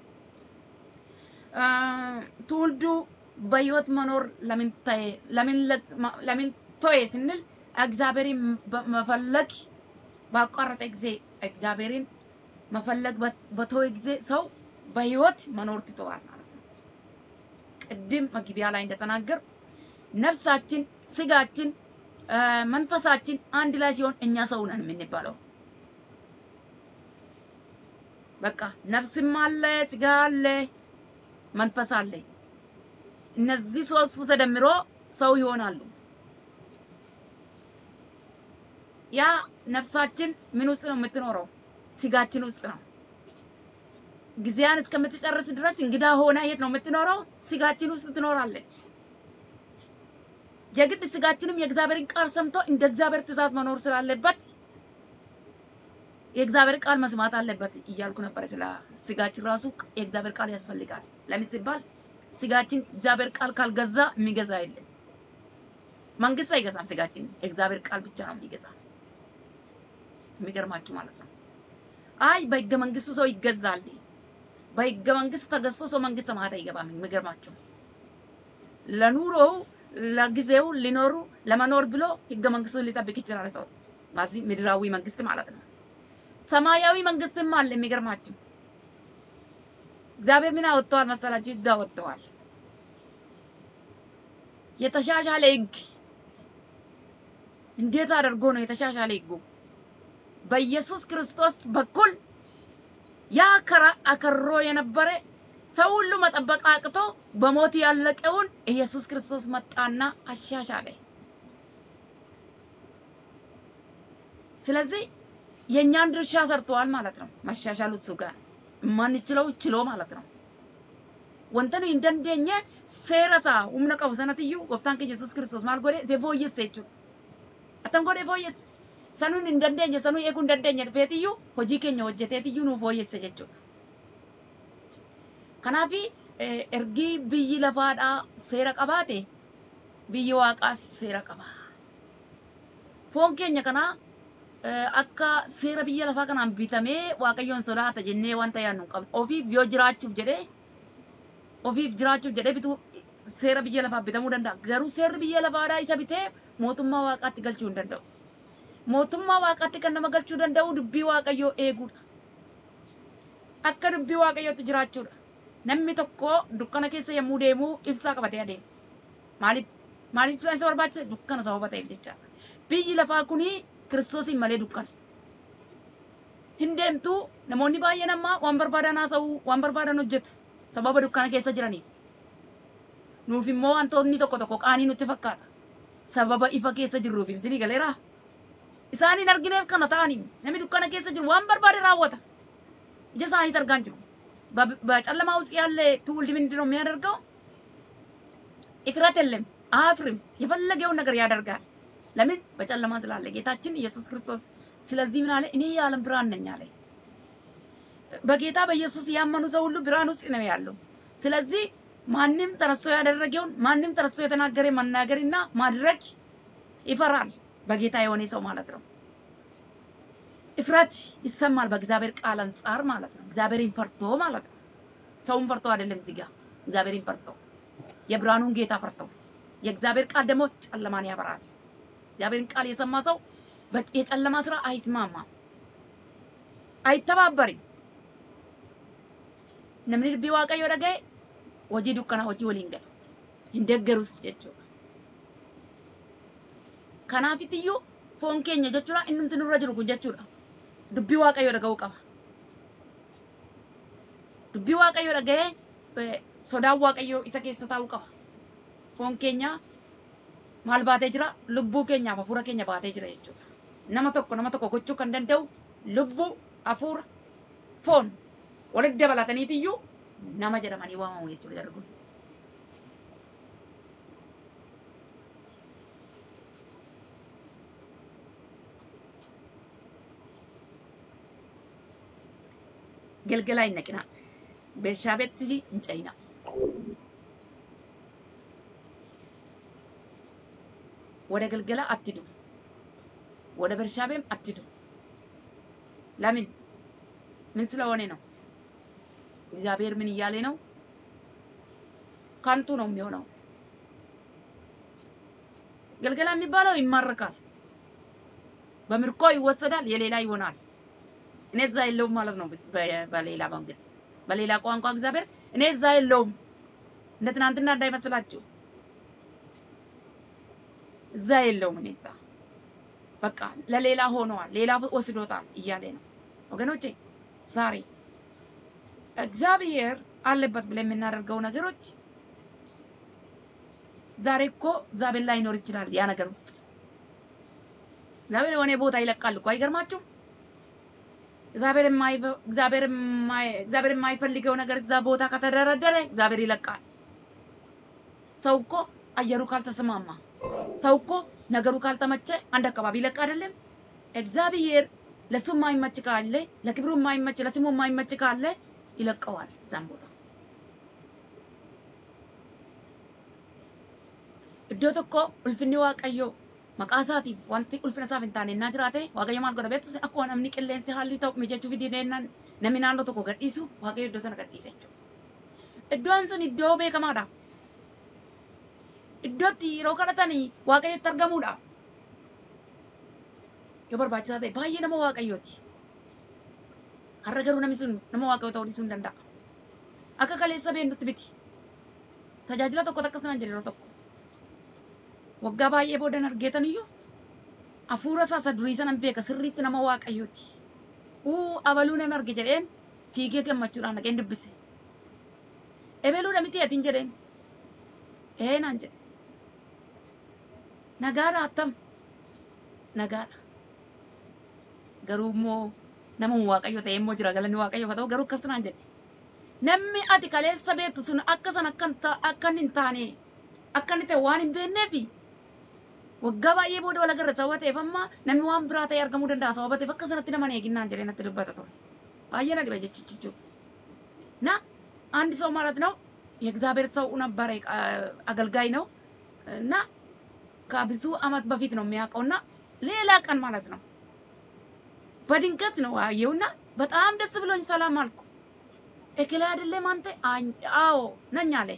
ትውልዱ በህይወት መኖር ለምን ታይ ለምን ለምን ቶይ ስንል እግዚአብሔርን መፈለግ ባቋረጠ ጊዜ እግዚአብሔርን መፈለግ በቶይ ጊዜ ሰው በህይወት መኖር ትተዋል ማለት ነው። ቅድም መግቢያ ላይ እንደተናገር ነፍሳችን ስጋችን መንፈሳችን አንድ ላይ ሲሆን እኛ ሰው ነን የምንባለው። በቃ ነፍስም አለ ስጋ አለ መንፈስ አለ። እነዚህ ሶስቱ ተደምሮ ሰው ይሆናሉ። ያ ነፍሳችን ምን ውስጥ ነው የምትኖረው? ስጋችን ውስጥ ነው። ጊዜያን እስከምትጨርስ ድረስ እንግዳ ሆና የት ነው የምትኖረው? ስጋችን ውስጥ ትኖራለች። የግድ ስጋችንም የእግዚአብሔርን ቃል ሰምቶ እንደ እግዚአብሔር ትእዛዝ መኖር ስላለበት የእግዚአብሔር ቃል መስማት አለበት እያልኩ ነበር። ስለ ስጋችን ራሱ የእግዚአብሔር ቃል ያስፈልጋል። ለምን ሲባል ስጋችን እግዚአብሔር ቃል ካልገዛ የሚገዛ የለም። መንግስት አይገዛም ስጋችን፣ እግዚአብሔር ቃል ብቻ ነው የሚገዛ። የሚገርማችሁ ማለት ነው። አይ በሕገ መንግስቱ ሰው ይገዛል። በሕገ መንግስት ተገዝቶ ሰው መንግስት ሰማያት አይገባም። የሚገርማችሁ ለኑሮው ለጊዜው ሊኖሩ ለመኖር ብሎ ሕገ መንግስቱን ሊጠብቅ ይችላል ሰው። ማዚህ ምድራዊ መንግስት ማለት ነው። ሰማያዊ መንግስትም አለ። የሚገርማችሁ እግዚአብሔር ምን አወጣዋል መሰላችሁ? ሕግ አወጣዋል። የተሻሻለ ሕግ። እንዴት አድርጎ ነው የተሻሻለ ሕጉ? በኢየሱስ ክርስቶስ በኩል ያ ከራ አከሮ የነበረ ሰው ሁሉ መጠበቅ አቅቶ በሞት ያለቀውን ኢየሱስ ክርስቶስ መጣና አሻሻለ። ስለዚህ የኛን ድርሻ ሰርተዋል ማለት ነው። ማሻሻሉ እሱ ጋር ማንችለው ችሎ ማለት ነው። ወንተኑ እንደንደኛ ሴራሳ ኡምነ ቀው ሰነትዩ ወፍታን ከኢየሱስ ክርስቶስ ማልጎሬ ቴፎየስ እቹ አተን ጎዴ ፎየስ ሰኑን እንደንደኛ ሰኑ ኤጉ እንደንደኛ ፈትዩ ሆጂ ከኛ ወጀቴትዩ ኑ ፎየስ እቹ ከናፊ ኤርጊ ብይ ለፋዳ ሴራ ቀባቴ ብይ ዋቃስ ሴራ ቀባ ፎን ከኛ ከና akka seera biyya lafaa kanaan bitamee waaqayyoon sodaata jennee wanta yaannu qabna. Ofiif yoo jiraachuuf jedhee ofiif jiraachuuf jedhee bituu seera biyya lafaa bitamuu danda'a. Garuu seerri biyya lafaadhaa isa bitee mootummaa waaqaatti galchuu hin danda'u. Mootummaa waaqaatti kan nama galchuu danda'u dubbii waaqayyoo eeguudha. Akka dubbii waaqayyootti jiraachuudha. Namni tokko dukkana keessa yommuu deemu ibsaa qabatee adeema. Maaliif maaliif ibsaan isa barbaachisa? Dukkana sababa ta'eef jecha. Biyyi lafaa kunii ክርስቶስን malee dukkana. Hindemtu namoonni baay'een amma waan barbaadan haasa'u waan barbaadan hojjetu sababa dukkana keessa jiraniif. Nuuf immoo wantoonni tokko tokko qaanii nutti fakkaata. Sababa ifa keessa jirruuf isinii galeera. Isaaniin argineef kana ta'anii namni dukkana keessa jiru waan barbaade raawwata. Ija isaanii argaan jiru. በጨለማ ውስጥ ያለ ትውልድ ምንድነው የሚያደርገው? ኢፍራት የለም አፍርም የፈለገውን ነገር ያደርጋል። ለምን? በጨለማ ስላለ ጌታችን ኢየሱስ ክርስቶስ ስለዚህ ምን አለ? እኔ የዓለም ብርሃን ነኝ አለ። በጌታ በኢየሱስ ያመኑ ሰው ሁሉ ብርሃን ውስጥ ነው ያለው። ስለዚህ ማንንም ተነስቶ ያደረገውን ማንንም ተነስቶ የተናገረ መናገርና ማድረግ ይፈራል። በጌታ የሆነ ሰው ማለት ነው። ኢፍራት ይሰማል በእግዚአብሔር ቃል አንፃር ማለት ነው። እግዚአብሔርን ፈርቶ ማለት ነው። ሰውን ፈርቶ አይደለም እዚህ ጋር እግዚአብሔርን ፈርቶ የብርሃኑን ጌታ ፈርቶ የእግዚአብሔር ቃል ደግሞ ጨለማን ያበራል። እግዚአብሔርን ቃል የሰማ ሰው የጨለማ ስራ አይስማማም፣ አይተባበርም። namni dubbii waaqayyo dhagaye hojii dukkana hojii waliin gala hin deeggarus jechuudha. Kanaafittiyyuu foon keenya jechuudha innumti nurra jiru kun jechuudha. Dubbii waaqayyo dhaga'uu qaba. Dubbii waaqayyo dhaga'ee sodaan waaqayyo isa keessa taa'uu qaba. Foon keenya maal baatee jira? Lubbuu keenyaaf hafuura keenya baatee jira jechuudha. Nama tokko nama tokko gochuu kan danda'u lubbuu, hafuura, foon walitti dabalataniitiyyuu nama jedhamanii waamamu jechuudha darguun. Gelgela hin naqina. Beershaabeetti hin cayina. ወደ ገልገላ አትዱ፣ ወደ ቤርሻቤም አትዱ። ለምን? ምን ስለሆነ ነው? እግዚአብሔር ምን እያለ ነው? ካንቱ ነው የሚሆነው። ገልገላ የሚባለው ይማረካል፣ በምርኮ ይወሰዳል፣ የሌላ ይሆናል። እኔ እዛ የለውም ማለት ነው። በሌላ መንገድ በሌላ ቋንቋ እግዚአብሔር እኔ እዛ የለውም እንደ ትናንትና እንዳይመስላችሁ እዛ የለውም። እኔ እዛ በቃ ለሌላ ሆኗል፣ ሌላ ወስዶታል እያለ ነው። ወገኖቼ ዛሬ እግዚአብሔር አለበት ብለን የምናደርገው ነገሮች ዛሬ እኮ እግዚአብሔር ላይ ኖር ይችላል። ያ ነገር ውስጥ እግዚአብሔር የሆነ ቦታ ይለቃል እኮ አይገርማችሁም? እግዚአብሔር የማይ እግዚአብሔር የማይ እግዚአብሔር የማይፈልገው ነገር እዛ ቦታ ከተደረደረ እግዚአብሔር ይለቃል። ሰው እኮ አየሩ ካልተስማማ ሰው እኮ ነገሩ ካልተመቸ አንድ አካባቢ ይለቅ አይደለም? እግዚአብሔር ለሱ የማይመች ካለ ለክብሩ የማይመች ለስሙ የማይመች ካለ ይለቀዋል ዛን ቦታ። እዶት እኮ ኡልፍኒ ዋቀዮ መቃሳቲ ዋንቲ ኡልፍነ ሳፍንታኔና ጅራቴ ዋቀዮ ማል ጎረቤቱ አኮ ነምኒ ቅሌንሲ ሀሊ ተው ሚጀቹ ፊዲኔና ነሚናንዶ ተኮ ገዲሱ ዋቀዮ እዶ ሰነ ገዲሰቹ እዶን ሱን እዶ ቤከማዳ iddootti yeroo kadhatanii waaqayyotti argamuudha. Yoo barbaachisaa ta'e baay'ee nama waaqayyooti. Har'a garuu namni sun nama waaqayyoo ta'uu dhiisuu hin danda'a. Akka kaleessa beennutti biti. Tajaajila tokko takka sanaan jedhe yeroo tokko. Waggaa baay'ee boodan argeetan iyyuu hafuura isaa isa durii sanan beeka sirriitti nama waaqayyooti. Uu abaluu nan arge jedheen fiigee gammachuudhaan dhaqeen dubbise. Ebeluudha miti atiin jedheen. Ee naan jedhe. Nagaadha attam nagaadha. Garuu immoo nama waaqayyo ta'e immoo jira galanni waaqayyo haa ta'u garuu akkas naan jedhe. Namni ati kaleessa beektu sun akka san akka hin taane akka inni ta'e waan hin beekneefi waggaa baay'ee booda wal agarra sababa ta'eef amma namni waan biraa ta'e argamuu danda'a sababa ta'eef akka sanatti nama eeginnaan jedhee natti dubbata ture. Baay'ee na dhiba jechuudha. Na አንድ ሰው ማለት ነው የእግዚአብሔር ሰው ነበረ አገልጋይ ነው እና ከብዙ አመት በፊት ነው የሚያውቀውና ሌላ ቀን ማለት ነው በድንገት ነው አየውና በጣም ደስ ብሎኝ ሰላም አልኩ። እከለ አይደለም አንተ? አዎ ነኝ አለ።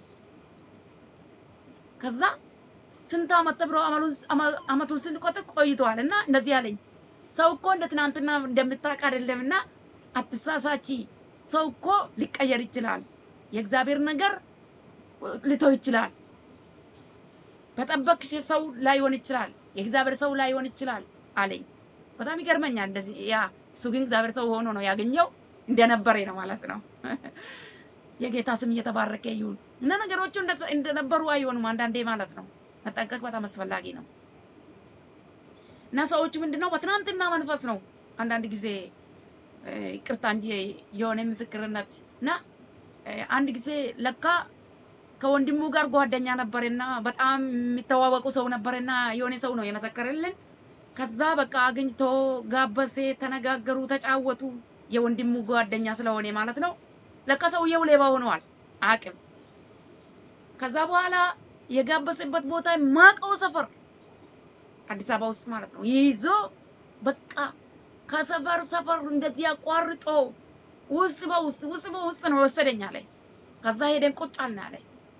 ከዛ ስንት አመት ተብሮ አመሉስ አመቱ ስንት ቆጥቅ ቆይቷልና እንደዚህ አለኝ። ሰው እኮ እንደ ትናንትና እንደምታውቅ አይደለምና አትሳሳቺ። ሰው እኮ ሊቀየር ይችላል። የእግዚአብሔር ነገር ሊተው ይችላል። በጠበቅሽ ሰው ላይ ሆን ይችላል። የእግዚአብሔር ሰው ላይ ሆን ይችላል አለኝ። በጣም ይገርመኛል እንደዚህ ያ እሱ ግን እግዚአብሔር ሰው ሆኖ ነው ያገኘው እንደነበረ ነው ማለት ነው። የጌታ ስም እየተባረከ ይሁን እና ነገሮቹ እንደነበሩ አይሆኑም አንዳንዴ ማለት ነው። መጠንቀቅ በጣም አስፈላጊ ነው። እና ሰዎች ምንድነው በትናንትና መንፈስ ነው አንዳንድ ጊዜ ይቅርታ እንጂ የሆነ ምስክርነት እና አንድ ጊዜ ለካ ከወንድሙ ጋር ጓደኛ ነበርና በጣም የሚተዋወቁ ሰው ነበርና የሆነ ሰው ነው የመሰከረልን። ከዛ በቃ አግኝቶ ጋበሴ፣ ተነጋገሩ፣ ተጫወቱ የወንድሙ ጓደኛ ስለሆነ ማለት ነው። ለካ ሰውየው ሌባ ሆኗል አቅም። ከዛ በኋላ የጋበሰበት ቦታ ማቀው ሰፈር አዲስ አበባ ውስጥ ማለት ነው ይዞ በቃ ከሰፈር ሰፈር እንደዚህ አቋርጦ ውስጥ በውስጥ ውስጥ በውስጥ ነው ወሰደኝ አለ። ከዛ ሄደን ቁጭ አልን አለ።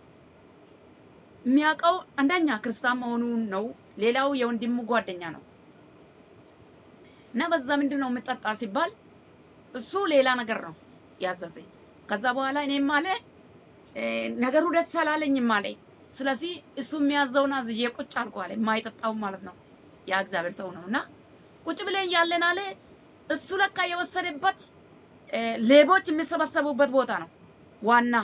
የሚያውቀው አንደኛ ክርስቲያን መሆኑን ነው፣ ሌላው የወንድሙ ጓደኛ ነው። እና በዛ ምንድነው የምጠጣ ሲባል እሱ ሌላ ነገር ነው ያዘዘኝ። ከዛ በኋላ እኔም አለ ነገሩ ደስ አላለኝም አለ። ስለዚህ እሱ የሚያዘውን አዝዬ ቁጭ አልኩ አለ። የማይጠጣው ማለት ነው ያ እግዚአብሔር ሰው ነውና ቁጭ ብለን ያለን አለ። እሱ ለካ የወሰደበት ሌቦች የሚሰበሰቡበት ቦታ ነው፣ ዋና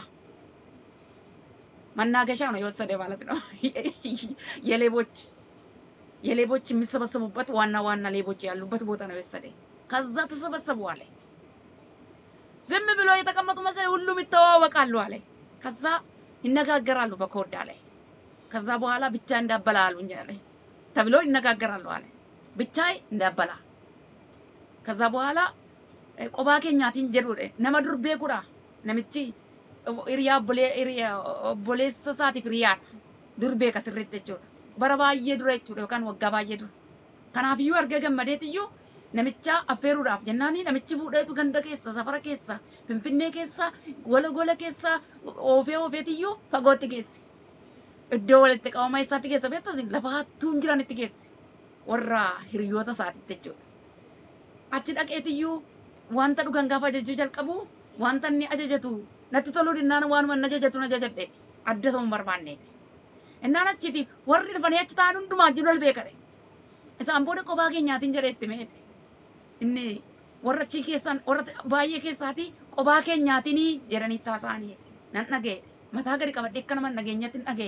መናገሻ ነው የወሰደ ማለት ነው። የሌቦች የሌቦች የሚሰበሰቡበት ዋና ዋና ሌቦች ያሉበት ቦታ ነው የወሰደ። ከዛ ተሰበሰቡ አለ። ዝም ብሎ የተቀመጡ መሰለ ሁሉም ይተዋወቃሉ አለ። ከዛ ይነጋገራሉ በኮዳ ላይ። ከዛ በኋላ ብቻ እንዳበላ አሉኝ አለ ተብሎ ይነጋገራሉ አለ። ብቻይ እንዳበላ ከዛ በኋላ ቆባኬኛቲን ጀሩደ ነመዱር ቤኩራ ነምቺ ኢሪያ ቦሌ ኢሪያ ቦሌስ ሳቲ ፍሪያ ዱርቤ ከስርተቸው በረባየ ዱረቹ ደካን ወጋባየ ዱር ከናፊዩ አርገ ገመዴትዩ ነምቻ አፌሩዳፍ ጀናኒ ነምቺ ፉደቱ ገንደ ኬሳ ሰፈረ ኬሳ ፍንፍኔ ኬሳ ጎለ ጎለ ኬሳ ኦፌ ኦፌትዩ ፈጎት ኬስ እዶ ወለተ ቀውማይ ሳቲ ኬሳ ቤቶሲን ለፋቱን ጅራን ትኬስ ወራ ህሪዮታ ሳቲተቸው አቺ ዳቄትዩ ዋንተ ዱጋን ጋፋ ጀጁ ጀልቀቡ ዋንተኒ አጀጀቱ ነቲ ቶሎ ዲናን ዋኑ መነጀጀቱ ነጀጀደ አደተው መርባኔ እና ነቺቲ ወሪ ደፈኔ አቺታን ሁንዱማ ጅኖል ቤከደ እሳን ቦደ ቆባኬኛቲን ጀሬት ሜት እኒ ወረቺ ኬሳን ወረ ባየ ኬሳቲ ቆባኬኛቲኒ ጀረኒ ታሳኒ ነነገ መታ ገሪ ቀበደ ከነመ ነገኘትን ነገ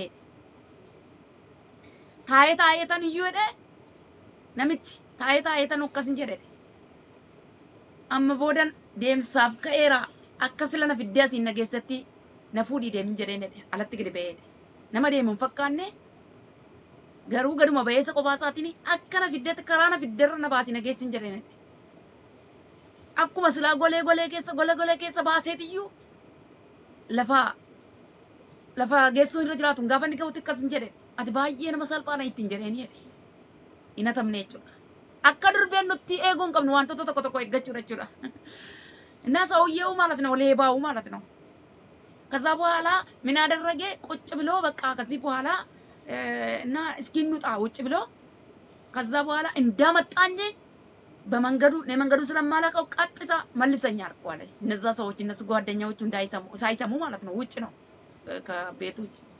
ታየ ታየተን ይዩደ ነምቺ ታየ ታየተን ወከስን ጀደ amma bodan deemsaaf ka'eera akkasila na fiddaa siin nageessatti na fuudhii deemin jedheen alatti gadi ba'eedha. Nama deemuun fakkaanne garuu gaduma ba'eessa qophaa isaatiin akka na fiddatti karaa na fiddarra na baasii nageessin jedheen. Akkuma silaa golee golee keessa golee golee keessa baaseetiyyuu lafa lafa geessuu irra jiraatu gaafa inni ga'utti akkas hin jedhe ati baay'ee nama salphaadha ittiin jedheeni jedhe. Ina tamne jechuudha. akka durbeen nutti eeguun qabnu wantoota tokko tokko eeggachuu jechuudha. እና ሰውየው ማለት ነው ሌባው ማለት ነው። ከዛ በኋላ ምን አደረገ? ቁጭ ብሎ በቃ ከዚህ በኋላ እና እስኪ እንውጣ ውጭ ብሎ ከዛ በኋላ እንዳመጣ እንጂ በመንገዱ ለመንገዱ ስለማላቀው ቀጥታ መልሰኛ አርቋለ። እነዛ ሰዎች እነሱ ጓደኛዎቹ እንዳይሰሙ ሳይሰሙ ማለት ነው ውጭ ነው ከቤቱ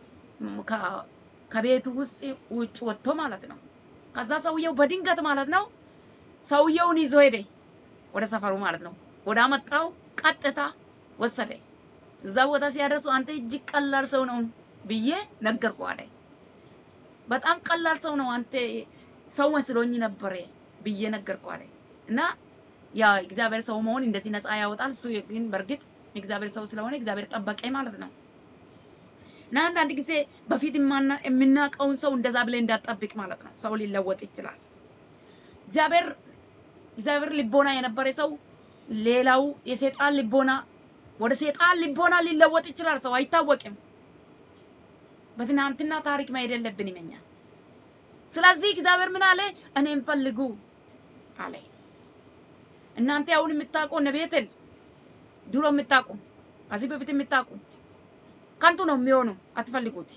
ከቤቱ ውስጥ ውጭ ወጥቶ ማለት ነው። ከዛ ሰውየው በድንገት ማለት ነው ሰውየውን ይዞ ሄደ ወደ ሰፈሩ ማለት ነው። ወደ አመጣው ቀጥታ ወሰደ። እዛ ቦታ ሲያደርሱ አንተ እጅ ቀላል ሰው ነው ብዬ ነገርኩ አለ። በጣም ቀላል ሰው ነው አንተ ሰው መስሎኝ ነበር ብዬ ነገርኩ አለ። እና ያ እግዚአብሔር ሰው መሆን እንደዚህ ነፃ ያወጣል። እሱ ግን በርግጥ እግዚአብሔር ሰው ስለሆነ እግዚአብሔር ጠበቀኝ ማለት ነው። እና አንዳንድ ጊዜ በፊት የምናቀውን ሰው እንደዛ ብለን እንዳጠብቅ ማለት ነው። ሰው ሊለወጥ ይችላል። እግዚአብሔር እግዚአብሔር ልቦና የነበረ ሰው ሌላው የሰይጣን ልቦና ወደ ሰይጣን ልቦና ሊለወጥ ይችላል። ሰው አይታወቅም። በትናንትና ታሪክ ማይደል የለብንም እኛ። ስለዚህ እግዚአብሔር ምን አለ? እኔን ፈልጉ አለ። እናንተ አሁን የምታውቁ ነብያትን ድሮ የምታውቁ ከዚህ በፊት የምታውቁ ከንቱ ነው የሚሆነው። አትፈልጉት።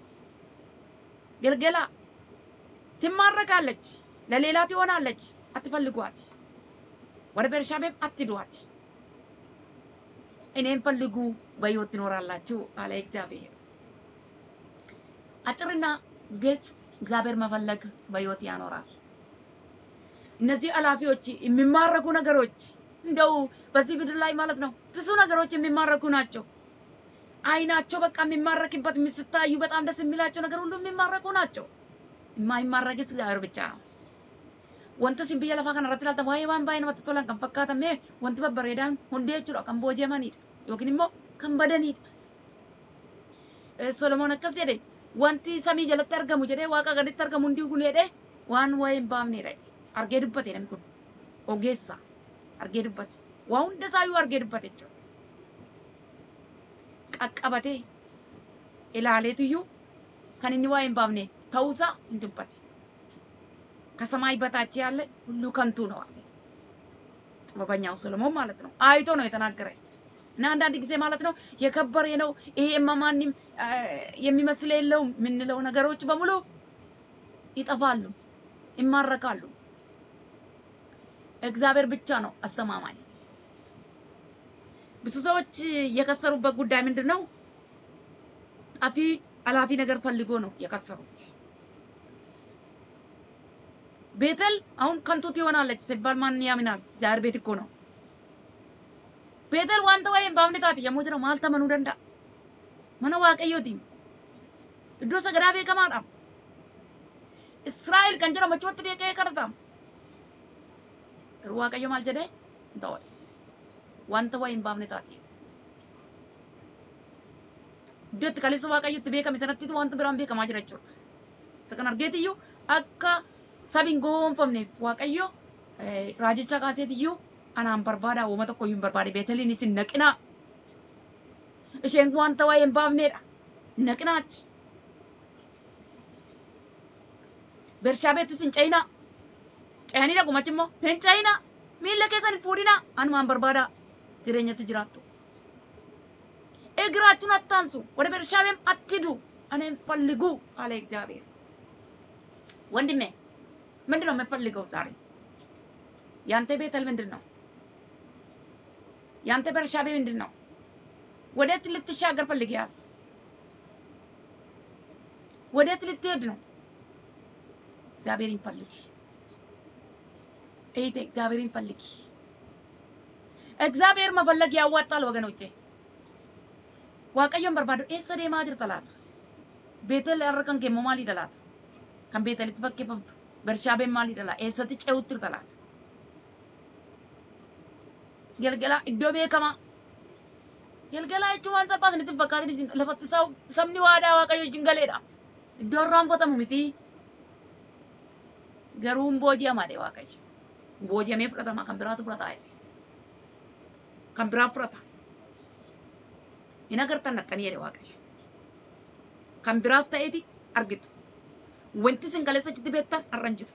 ገልገላ ትማረካለች፣ ለሌላ ትሆናለች። አትፈልጓት። ወደ ቤርሻቤም አትዷት። እኔን ፈልጉ በሕይወት ትኖራላችሁ አለ እግዚአብሔር። አጭርና ግልጽ እግዚአብሔር መፈለግ በሕይወት ያኖራል። እነዚህ አላፊዎች የሚማረኩ ነገሮች እንደው በዚህ ምድር ላይ ማለት ነው ብዙ ነገሮች የሚማረኩ ናቸው። አይናቸው በቃ የሚማረክበት ምስታዩ በጣም ደስ የሚላቸው ነገር ሁሉ የሚማረኩ ናቸው። የማይማረክስ እግዚአብሔር ብቻ ነው። ወንተ ሲምብየ ለፋ ከነ ረትላልተ ዋይ ዋን ባይነ መጥቶላን ከፈካተሜ ወንተ በበሬዳን ሁንዴ ቹላ ከምቦጀማኒ ዮኪንሞ ከምበደኒ ሶሎሞን አከስ ጀዴ ወንቲ ሰሚ ጀለተ አርገሙ ጀዴ ዋቃ ገድት አርገሙ እንዲሁ ኩን ሄዴ ዋን ወይም ባምኔ ላይ አርጌድበት ነም ኩን ኦጌሳ አርጌድበት ዋው እንደሳዩ አርጌድበት እጭ ቀቀበቴ ኢላሌትዩ ከንኒ ወይም ባምኔ ተውሳ እንድበት ከሰማይ በታች ያለ ሁሉ ከንቱ ነው አለ ጥበበኛው ሶሎሞን ማለት ነው። አይቶ ነው የተናገረው። እና አንዳንድ ጊዜ ማለት ነው የከበረ ነው ይሄ ማንንም የሚመስል የለውም ምንለው ነገሮች በሙሉ ይጠፋሉ፣ ይማረካሉ። እግዚአብሔር ብቻ ነው አስተማማኝ። ብዙ ሰዎች የከሰሩበት ጉዳይ ምንድነው? ጣፊ አላፊ ነገር ፈልጎ ነው የከሰሩት። ቤተል አሁን ከንቱት ይሆናለች ሲባል ማን ያምናል? ዛሬ ቤት እኮ ነው ቤተል ዋንተ ወይም ባምነታት የሞት ነው ማልተ መኑ ደንዳ መነ ዋቀዮቲ እዶ ሰገዳቤ ከማጣ እስራኤል ከንጀራ መቾት ደቀ ከርታም ዋቀዮ ማልጀደ እንተው ዋንተ ወይም ባምነታት ደት ከለስ ዋቀዮ ትቤ ከመሰነቲቱ ዋንተ ብራም ቤ ከማጅራቸው ሰከን አርጌትዩ አካ ሰቢን ጎንፈምኔ ዋቀዮ ራጅቻ ካሴትዩ አናም በርባዳ ወመተ ቆዩን በርባዴ ቤተሊን ሲን ነቅና እሺን ዋንተ ወይም ባምኔዳ ነቅናች በርሻቤት ሲን ጫይና ጫኒ ደቁማችሞ ሄን ጫይና ሚለ ከሰን ፉዲና አንማን በርባዳ ጅረኛት ጅራቱ እግራችሁን አታንሱ ወደ በርሻቤም አትዱ እኔን ፈልጉ አለ እግዚአብሔር። ወንድሜ ምንድነው የምፈልገው ዛሬ? ያንተ ቤተል ምንድነው? ያንተ በርሻቤ ምንድነው? ወዴት ልትሻገር ፈልጊያል? ወዴት ልትሄድ ነው? እግዚአብሔርን ፈልጊ እይቴ፣ እግዚአብሔርን ፈልጊ። እግዚአብሔር መፈለግ ያዋጣል ወገኖቼ። ዋቀዮን በርባዶ ኤሰዴ ማጅር ተላት ቤተል ያረከን ከመማሊ ደላት kan beetalitti fakkeeffamtu bershaabeen maalidha eessatti ce'utti tolaat galgala iddoo beekama galgala jechuun waan salphaa isinitti fakkaatan isin lafatti sabni waadaa waaqayyo jingaleedha iddoo raanfatamu miti garuu booji'amaadhe waaqayyo booji'amee fudhatama kan biraatu fudhata kan biraa fudhata hin agartan nattanii jedhe waaqayyo kan biraaf ta'eeti argitu wanti sin kaleessa chitti beektan arran jiru.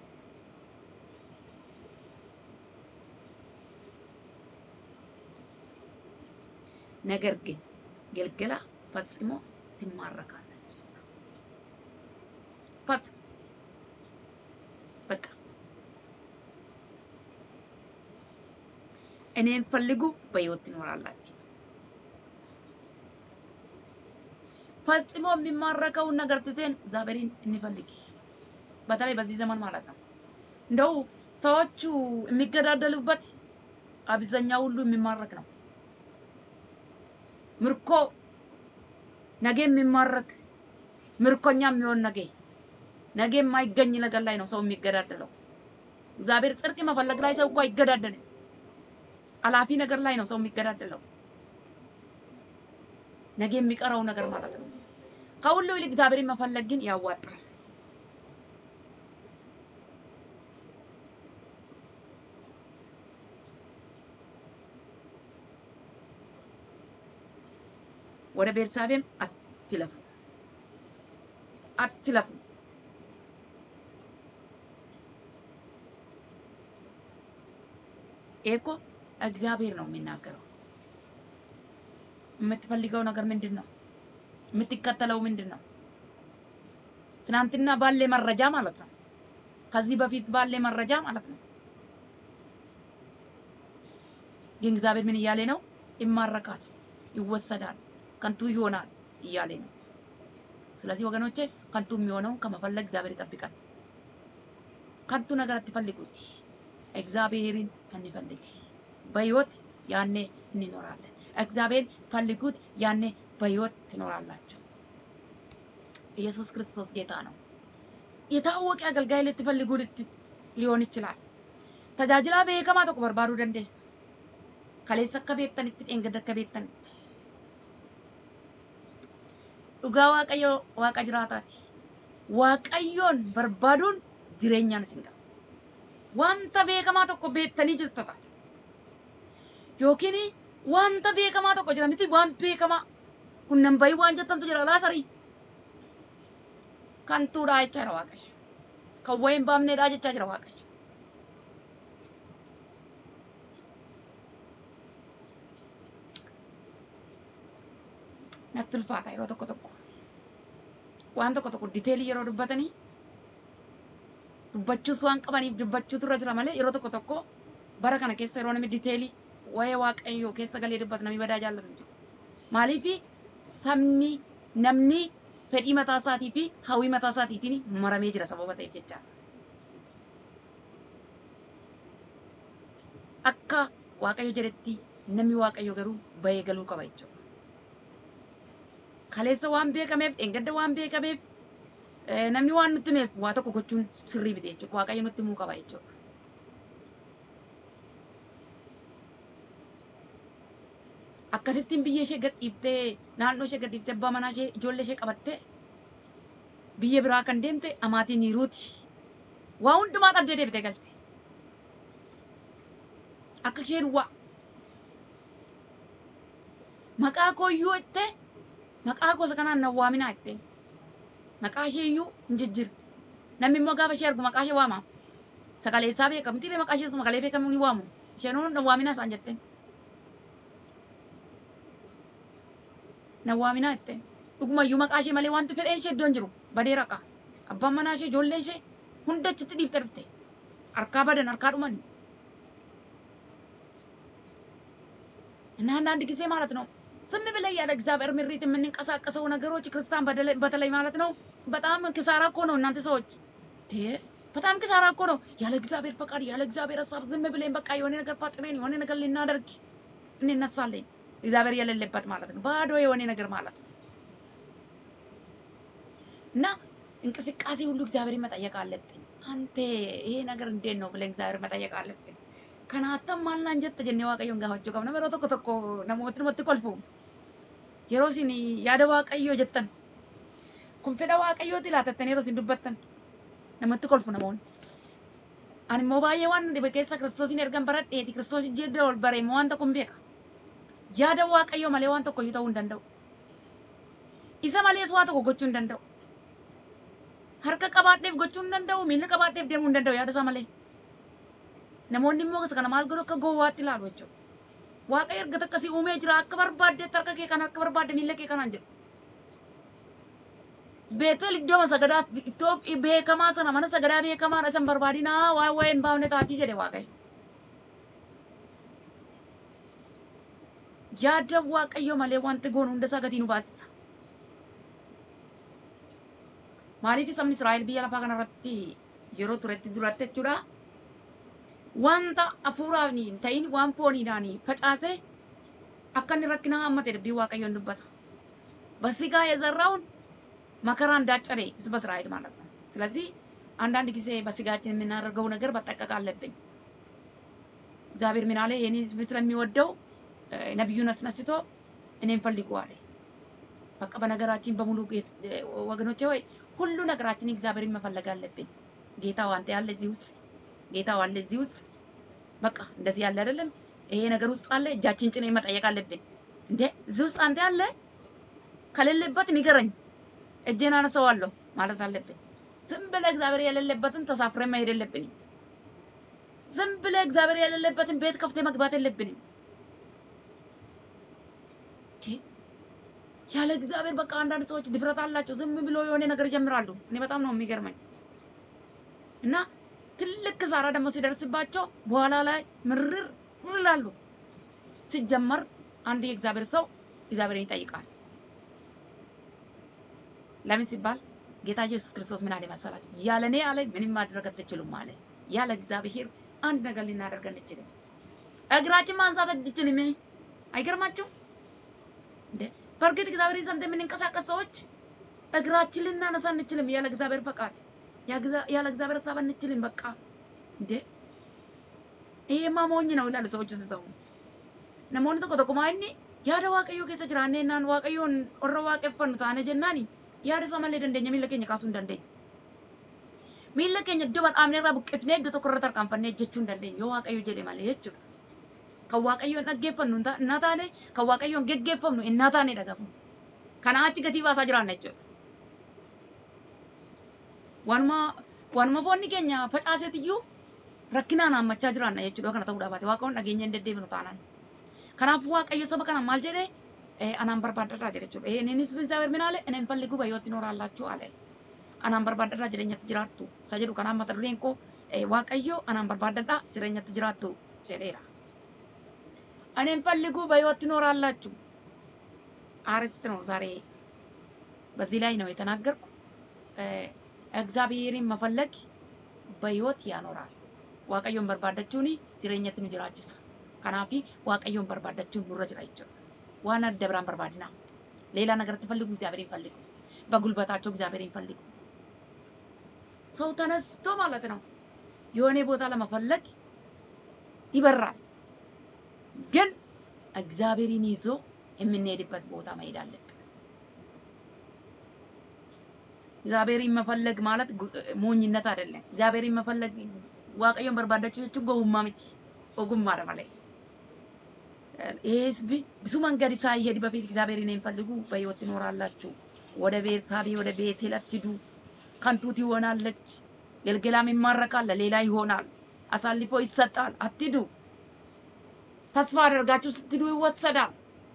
ነገር ግን ገልገላ ፈጽሞ ትማረካለች። ፈጽ በቃ እኔን ፈልጉ በሕይወት ትኖራላችሁ። ፈጽሞ የሚማረከው ነገር ትተን እግዚአብሔርን እንፈልግ። በተለይ በዚህ ዘመን ማለት ነው እንደው ሰዎቹ የሚገዳደሉበት አብዛኛው ሁሉ የሚማረክ ነው። ምርኮ ነገ የሚማረክ ምርኮኛ የሚሆን ነገ ነገ የማይገኝ ነገር ላይ ነው ሰው የሚገዳደለው። እግዚአብሔር ጽድቅ መፈለግ ላይ ሰው እኮ አይገዳደልም። አላፊ ነገር ላይ ነው ሰው የሚገዳደለው። ነገ የሚቀረው ነገር ማለት ነው። ከሁሉ ይልቅ እግዚአብሔርን መፈለግ ግን ያዋጣል። ወደ ቤርሳቤም አትለፉ አትለፉ ኤኮ እግዚአብሔር ነው የሚናገረው። የምትፈልገው ነገር ምንድነው? የምትከተለው ምንድነው? ትናንትና ባለ መረጃ ማለት ነው። ከዚህ በፊት ባለ መረጃ ማለት ነው። ግን እግዚአብሔር ምን እያለ ነው? ይማረካል፣ ይወሰዳል፣ ከንቱ ይሆናል እያለ ነው። ስለዚህ ወገኖቼ ከንቱ የሚሆነው ከመፈለግ እግዚአብሔር ይጠብቃል። ከንቱ ነገር አትፈልጉት። እግዚአብሔርን እንፈልግ በሕይወት ያኔ እንኖራለን። እግዚአብሔር ፈልጉት ያኔ በሕይወት ትኖራላችሁ። ኢየሱስ ክርስቶስ ጌታ ነው። የታወቀ አገልጋይ ልትፈልጉ ሊሆን ይችላል። ተጃጅላ beekamaa tokko barbaaduu dandeessu. Kaleessa akka beektanitti dheengadda akka beektanitti. Dhugaa Waaqayyo Waaqa jiraataati. Waaqayyoon barbaaduun jireenyaan isin qaba. Wanta beekamaa tokko beektanii jirtata. Yookiin wanta beekamaa tokko jira miti waan beekamaa kun nan bayi waan jettantu jira laatarii. Kan tuudhaa jechaadha Waaqayyo. Kan wayin baafneedhaa jechaa jira Waaqayyo. Natti ulfaata yeroo tokko tokko. Waan tokko tokko diteelii yeroo dubbatanii dubbachuus waan qabaniif dubbachuutu irra jira malee yeroo tokko tokko bara kana keessa yeroo namni diteelii waa'ee Waaqayyoo keessa galee dubbatu namni badaa jaallatu jiru. Maaliif sabni namni fedhii mataa isaatii fi hawwii mataa isaatiitiin maramee jira sababa ta'eef jecha. Akka Waaqayyo jedhetti namni Waaqayyo garuu bahee galuu qaba jechuudha. Kaleessa waan beekameef dheengadda waan beekameef namni waan nutti himeef waa tokko gochuun sirrii miti jechuudha. Waaqayyo nutti himuu qaba jechuudha. Akkasittiin biyya ishee gad dhiiftee naannoo ishee gad dhiiftee abbaa manaa ishee ijoollee ishee qabattee biyya biraa kan deemte amaatiin hiruuti. Waa hundumaa dhabdee deebitee galte. Akka isheen waa maqaa kooyyuu ittee maqaa gosa kanaan na waaminaa ittiin maqaa ishee iyyuu hin jijjiirti. Namni immoo gaafa ishee argu maqaa ishee waama. Sagalee isaa beeka miti maqaa ishee sagalee beekamu ni waamu. Isheen na waaminaa isaan jetteen. Na waaminaa ittiin. Dhugumayyuu maqaa ishee malee wanti fedheen ishee iddoon jiru badee raqa. Abbaan manaa ishee ijoollee ishee hunda achitti dhiiftee dhufte. Harkaa badan harkaa dhuman. እና አንዳንድ ጊዜ ማለት ነው ዝም ብለህ ያለ እግዚአብሔር ምሪት የምንንቀሳቀሰው ነገሮች ክርስቲያን በተለይ ማለት ነው በጣም ኪሳራ እኮ ነው እናንተ ሰዎች በጣም ኪሳራ እኮ ነው። ያለ እግዚአብሔር ፈቃድ ያለ እግዚአብሔር ሐሳብ ዝም ብለን በቃ የሆነ ነገር ፈጥረን የሆነ ነገር ልናደርግ እንነሳለን። እግዚአብሔር የሌለበት ማለት ነው ባዶ የሆነ ነገር ማለት ነው። እና እንቅስቃሴ ሁሉ እግዚአብሔርን መጠየቅ አለብን። አንተ ይሄ ነገር እንዴት ነው ብለን እግዚአብሔር መጠየቅ አለብን። Kanaatan maal naan jette jennee Waaqayyoon gaafachuu qabna. Yeroo tokko tokko namooti namatti kolfu. Yeroo isin yaada Waaqayyoo jettan kun fedha Waaqayyooti laatattan yeroo isin dubbattan namatti kolfu namoonni. Ani immoo baay'ee waan dhibe keessa Kiristoosin ergan baradheeti Kiristoosin jedha ol bareemu waan tokko hin beeka. Yaada Waaqayyoo malee waan tokko iyyuu ta'uu hin danda'u. Isa malees waa tokko gochuu hin danda'u. Harka qabaadheef gochuu hin danda'u. Miila qabaadheef deemuu hin danda'u yaada isaa malee. Namoonni immoo kana maal godhu akka gowwaatti ilaalu jechuudha. Waaqayyo erga akkasii uumee jira akka barbaaddeetti harka kee kan akka barbaadde miila kee kanaan jira. Beetel iddoo sagadaa ittoo beekamaa sana mana sagadaa beekamaa isan barbaadinaa waa waa hin baafne taatii jedhe Waaqayyo. Yaada Waaqayyo malee wanti goonu hunda isaa gatii nu baasisa. Maaliif sabni Israa'el biyya lafaa kanarratti yeroo turetti duratti jechuudha. Wanta afuuraani ta'in waan fooniidhaani facaasee akka inni rakkina hammate dubbii Waaqayyoon dubbata. በስጋ የዘራውን መከራ እንዳጨደ ሕዝበ እስራኤል ማለት ነው። ስለዚህ አንዳንድ ጊዜ በስጋችን የምናደርገው ነገር መጠንቀቅ አለብን። እግዚአብሔር ምን አለ? የኔ ሕዝብ ስለሚወደው ነብዩን አስነስቶ እኔን ፈልጉ አለ። በቃ በነገራችን በሙሉ ወገኖቼ ሆይ ሁሉ ነገራችን እግዚአብሔርን መፈለግ አለብን። ጌታው አንተ ያለ እዚህ ውስጥ ጌታው አለ እዚህ ውስጥ በቃ እንደዚህ ያለ አይደለም ይሄ ነገር ውስጥ አለ እጃችን ጭኔ መጠየቅ አለብን። እንዴ እዚህ ውስጥ አንተ ያለ ከሌለበት ንገረኝ እጄን አነሳዋለሁ ማለት አለብን። ዝም ብለህ እግዚአብሔር የሌለበትን ተሳፍረን መሄድ የለብንም። ዝም ብለህ እግዚአብሔር የሌለበትን ቤት ከፍተህ መግባት የለብንም። ያለ እግዚአብሔር በቃ አንዳንድ ሰዎች ድፍረት አላቸው። ዝም ብሎ የሆነ ነገር ይጀምራሉ። እኔ በጣም ነው የሚገርመኝ። እና ትልቅ ኪሳራ ደግሞ ሲደርስባቸው በኋላ ላይ ምርር ይላሉ። ሲጀመር አንድ የእግዚአብሔር ሰው እግዚአብሔርን ይጠይቃል። ለምን ሲባል ጌታ ኢየሱስ ክርስቶስ ምን አለ መሰላችሁ? ያለ እኔ አለ ምንም ማድረግ አትችሉም አለ። ያለ እግዚአብሔር አንድ ነገር ልናደርግ አንችልም። እግራችን ማንሳት አንችልም። አይገርማችሁም እንዴ? በርግጥ እግዚአብሔር ዘንድ የምንንቀሳቀስ ሰዎች እግራችን ልናነሳ አንችልም ያለ እግዚአብሔር ፈቃድ፣ ያለ እግዚአብሔር ሐሳብ አንችልም። በቃ እንዴ ይሄማ ሞኝ ነው ይላሉ ሰዎች ሲሰሙ። ነሞን ተቆ ተቆማይኒ ያደ ዋቀዮ ከሰ ጅራኔናን ዋቀዮን ኦረ ዋቀፈኑ ታነ ጀናኒ ያደ ሰማለ ደንደኛ ሚለከኛ ካሱ እንደንደኝ ሚለከኛ ዱባት አምኔራ ቡቅፍኔ ደ ተቆረተር ካንፈኔ ጀቹ እንደንደኝ ዮ ዋቀዮ ጀሌ ማለ የቹ ከዋቀዮ ነገፈኑ እናታኔ ከዋቀዮ ገገፈኑ እናታኔ ደጋፉ ከናቺ ገቲ ባሳ ጅራነች ዋንማ ዋንማ ፎኒ ከኛ ፈጫሴትዩ ረክናና አማቻ ጅራና የቹ ዶ ከና ተውዳ ባቴ ዋቀውን አገኘ እንደደብኑ ታናን ከናፉ ዋቀዮ ሰበከና ማልጀዴ አናም በርባደራ ጀለቹ ይሄ ነንስ እግዚአብሔር ምን አለ እኔን ፈልጉ በህይወት ይኖራላችሁ አለ አናም በርባደራ ጀለኛት ጅራቱ ሰጀዱ ከና ማተሩሌንኮ ዋቀዮ አናም በርባደራ ጀለኛት ጅራቱ ጀሌራ እኔን ፈልጉ በህይወት ይኖራላችሁ አርስት ነው ዛሬ በዚህ ላይ ነው የተናገርኩ እግዚአብሔርን መፈለግ በህይወት ያኖራል ዋቀዮን በርባደቹኒ ጅረኛትን ጅራችስ ከናፊ ዋቀዮን በርባደቹ ኑረ ጅራይቹ ዋና ደብራን በርባድና ሌላ ነገር ተፈልጉ እግዚአብሔርን ፈልጉ በጉልበታቸው እግዚአብሔርን ፈልጉ ሰው ተነስቶ ማለት ነው የሆነ ቦታ ለመፈለግ ይበራል ግን እግዚአብሔርን ይዞ የምንሄድበት ቦታ መሄድ አለብን እግዚአብሔርን መፈለግ ማለት ሞኝነት አይደለም እግዚአብሔርን መፈለግ ዋቀዮን በርባዳችሁ ጎውማምቲ ኦጉማ ማለት ኤስቢ ብዙ መንገድ ሳይሄድ በፊት እግዚአብሔርን እንፈልጉ በህይወት ይኖራላችሁ ወደ ቤት ሳቢ ወደ ቤት ለትዱ ካንቱት ይሆናለች ገልገላም ይማረካል ለሌላ ይሆናል አሳልፎ ይሰጣል አትዱ ተስፋ አድርጋችሁ ስትዱ ይወሰዳል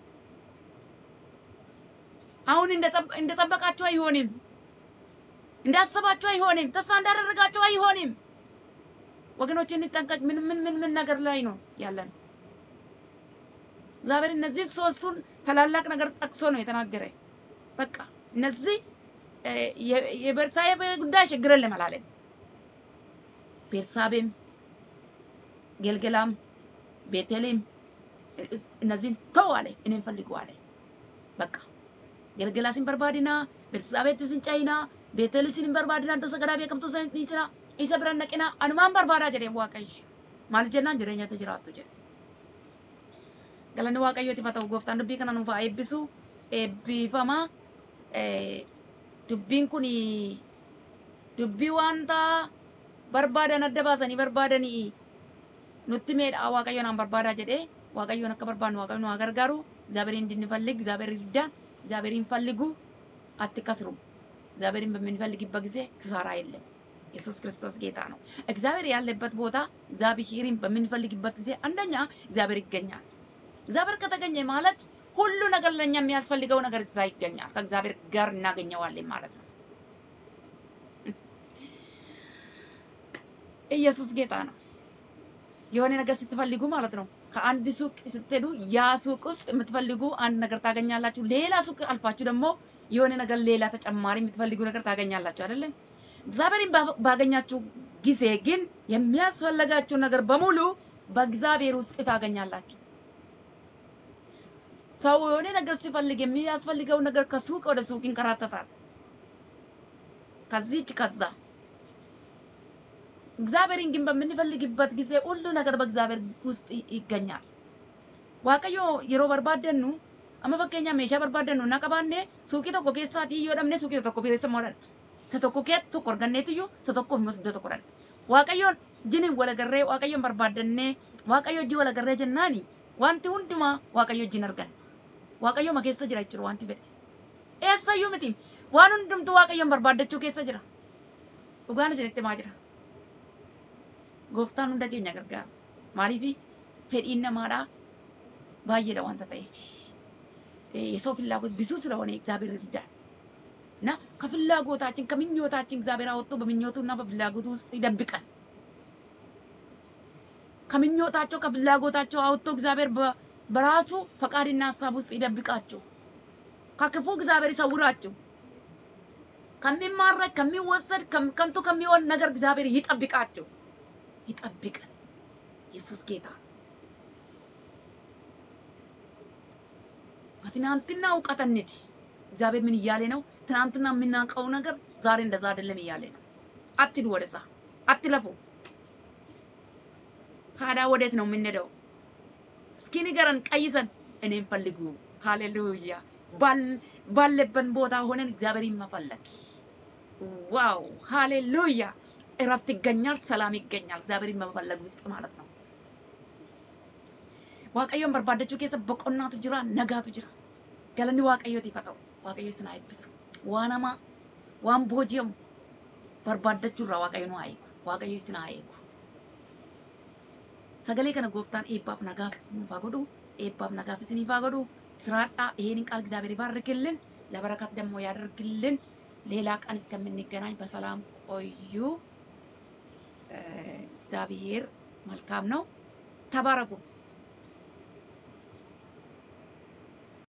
አሁን እንደጠበቃችሁ አይሆንም እንዳሰባችሁ አይሆንም ተስፋ እንዳደረጋችሁ አይሆንም ወገኖች እንጠንቀቅ ምን ምን ምን ምን ነገር ላይ ነው ያለን እግዚአብሔር እነዚህ ሶስቱን ተላላቅ ነገር ጠቅሶ ነው የተናገረ በቃ እነዚህ የበርሳቤ ጉዳይ ችግር ለማላለም ቤርሳቤም ገልገላም ቤተልሔም እነዚህን ተዋለ እኔን ፈልጉ አለ በቃ ገልገላሲን በርባዲና ቤርሳቤትስን ጫይና ቤተልሔምን በርባዲና እንደ ሰገዳቤ ከምቶ ይስራ ይሰብረን ነቅና አንማን በርባዳ ጀዴ ዋቀይ ማልጀናን ጀረኛ ተጅራቱ ጀ ገለን ዋቀዮ ተፈታው ጎፍታን ዱቢ ከናኑ ፋ ኤቢሱ ኤቢፈማ እ ዱቢን ኩኒ ዱቢ ዋንታ በርባዳን አደባሰኒ በርባዳኒ ኑቲ ሜድ ዋቀዮን አን በርባዳ ጀዴ ዋቀዮን አከ በርባን ዋቀዮን አገርጋሩ እግዚአብሔርን እንድንፈልግ እግዚአብሔር ይርዳን እግዚአብሔርን ፈልጉ አትከስሩ እግዚአብሔርን በምንፈልግበት ጊዜ ክሳራ የለም ኢየሱስ ክርስቶስ ጌታ ነው እግዚአብሔር ያለበት ቦታ እግዚአብሔርን በምንፈልግበት ጊዜ አንደኛ እግዚአብሔር ይገኛል እግዚአብሔር ከተገኘ ማለት ሁሉ ነገር ለኛ የሚያስፈልገው ነገር እዛ ይገኛል ከእግዚአብሔር ጋር እናገኘዋለን ማለት ነው ኢየሱስ ጌታ ነው የሆነ ነገር ስትፈልጉ ማለት ነው ከአንድ ሱቅ ስትሄዱ ያ ሱቅ ውስጥ የምትፈልጉ አንድ ነገር ታገኛላችሁ ሌላ ሱቅ አልፋችሁ ደግሞ የሆነ ነገር ሌላ ተጨማሪ የምትፈልጉ ነገር ታገኛላችሁ አይደል እግዚአብሔርን ባገኛችሁ ጊዜ ግን የሚያስፈልጋችሁ ነገር በሙሉ በእግዚአብሔር ውስጥ ታገኛላችሁ ሰው የሆነ ነገር ሲፈልግ የሚያስፈልገው ነገር ከሱቅ ወደ ሱቅ ይንከራተታል ከዚህ ከዛ እግዚአብሔርን ግን በምንፈልግበት ጊዜ ሁሉ ነገር በእግዚአብሔር ውስጥ ይገኛል ዋቀዮ የሮ በርባደኑ አመፈከኛ ሜሻ በርባደኑ ናቀባኔ ሱቂ ተኮ ከሳቲ ይወደምኔ ሱቂ ተኮ ቢረሰ ሞራል ሰተኮኬት ተቆርገኔትዩ ሰተኮ መስዶ ተቆራል ዋቀዮን ጅኒን ወለገሬ ዋቀዮን በርባደኔ ዋቀዮ ጂ ወለገሬ ጀናኒ ዋንቲ ሁንዱማ ዋቀዮ ጂን አርገን ዋቀዮ መከሰ ጅራ ይችሩ ዋንቲ በደ ኤሰዩ ምቲ ዋን ሁንዱምቱ ዋቀዮን በርባደቹ ከሰ ጅራ ኡጋን ሲነቴ ማጅራ ጎፍታን እንደገኛ ገርጋር ማሪፊ ፈዲና ማዳ ባየለ ዋንተ ታይ የሰው ፍላጎት ብዙ ስለሆነ እግዚአብሔር ይርዳል እና ከፍላጎታችን ከምኞታችን እግዚአብሔር አወጥቶ በምኞቱና በፍላጎቱ ውስጥ ይደብቃል ከምኞታቸው ከፍላጎታቸው አወጥቶ እግዚአብሔር በራሱ ፈቃድና ሐሳብ ውስጥ ይደብቃቸው ከክፉ እግዚአብሔር ይሰውራቸው ከሚማረክ ከሚወሰድ ከንቱ ከሚሆን ነገር እግዚአብሔር ይጠብቃቸው ይጠብቃል ኢየሱስ ጌታ ትናንትና እውቀት እንሂድ እግዚአብሔር ምን እያለ ነው ትናንትና የምናውቀው ነገር ዛሬ እንደዛ አይደለም እያለ ነው አትሂዱ ወደዛ አትለፉ ታዲያ ወዴት ነው የምንሄደው እስኪ ንገረን ቀይሰን እኔን ፈልጉ ሃሌሉያ ባል ባለበት ቦታ ሆነን እግዚአብሔርን መፈለግ ዋው ሃሌሉያ እረፍት ይገኛል ሰላም ይገኛል እግዚአብሔርን መፈለግ ውስጥ ማለት ነው waaqayyoon barbaadachuu keessa boqonnaatu jira nagaatu jira galanni waaqayyooti fata'u waaqayyo isin eebbisu waan ama waan booji'amu barbaadachuu irraa waaqayyo nu eegu waaqayyo isin eegu sagalee kana gooftaan eebbaaf nagaaf nuuf haa godhu eebbaaf nagaaf isiniif haa godhu siraadhaa ይሄንን ቃል እግዚአብሔር ይባርክልን ለበረከት ደግሞ ያደርግልን ሌላ ቀን እስከምንገናኝ በሰላም ቆዩ እግዚአብሔር መልካም ነው ተባረኩ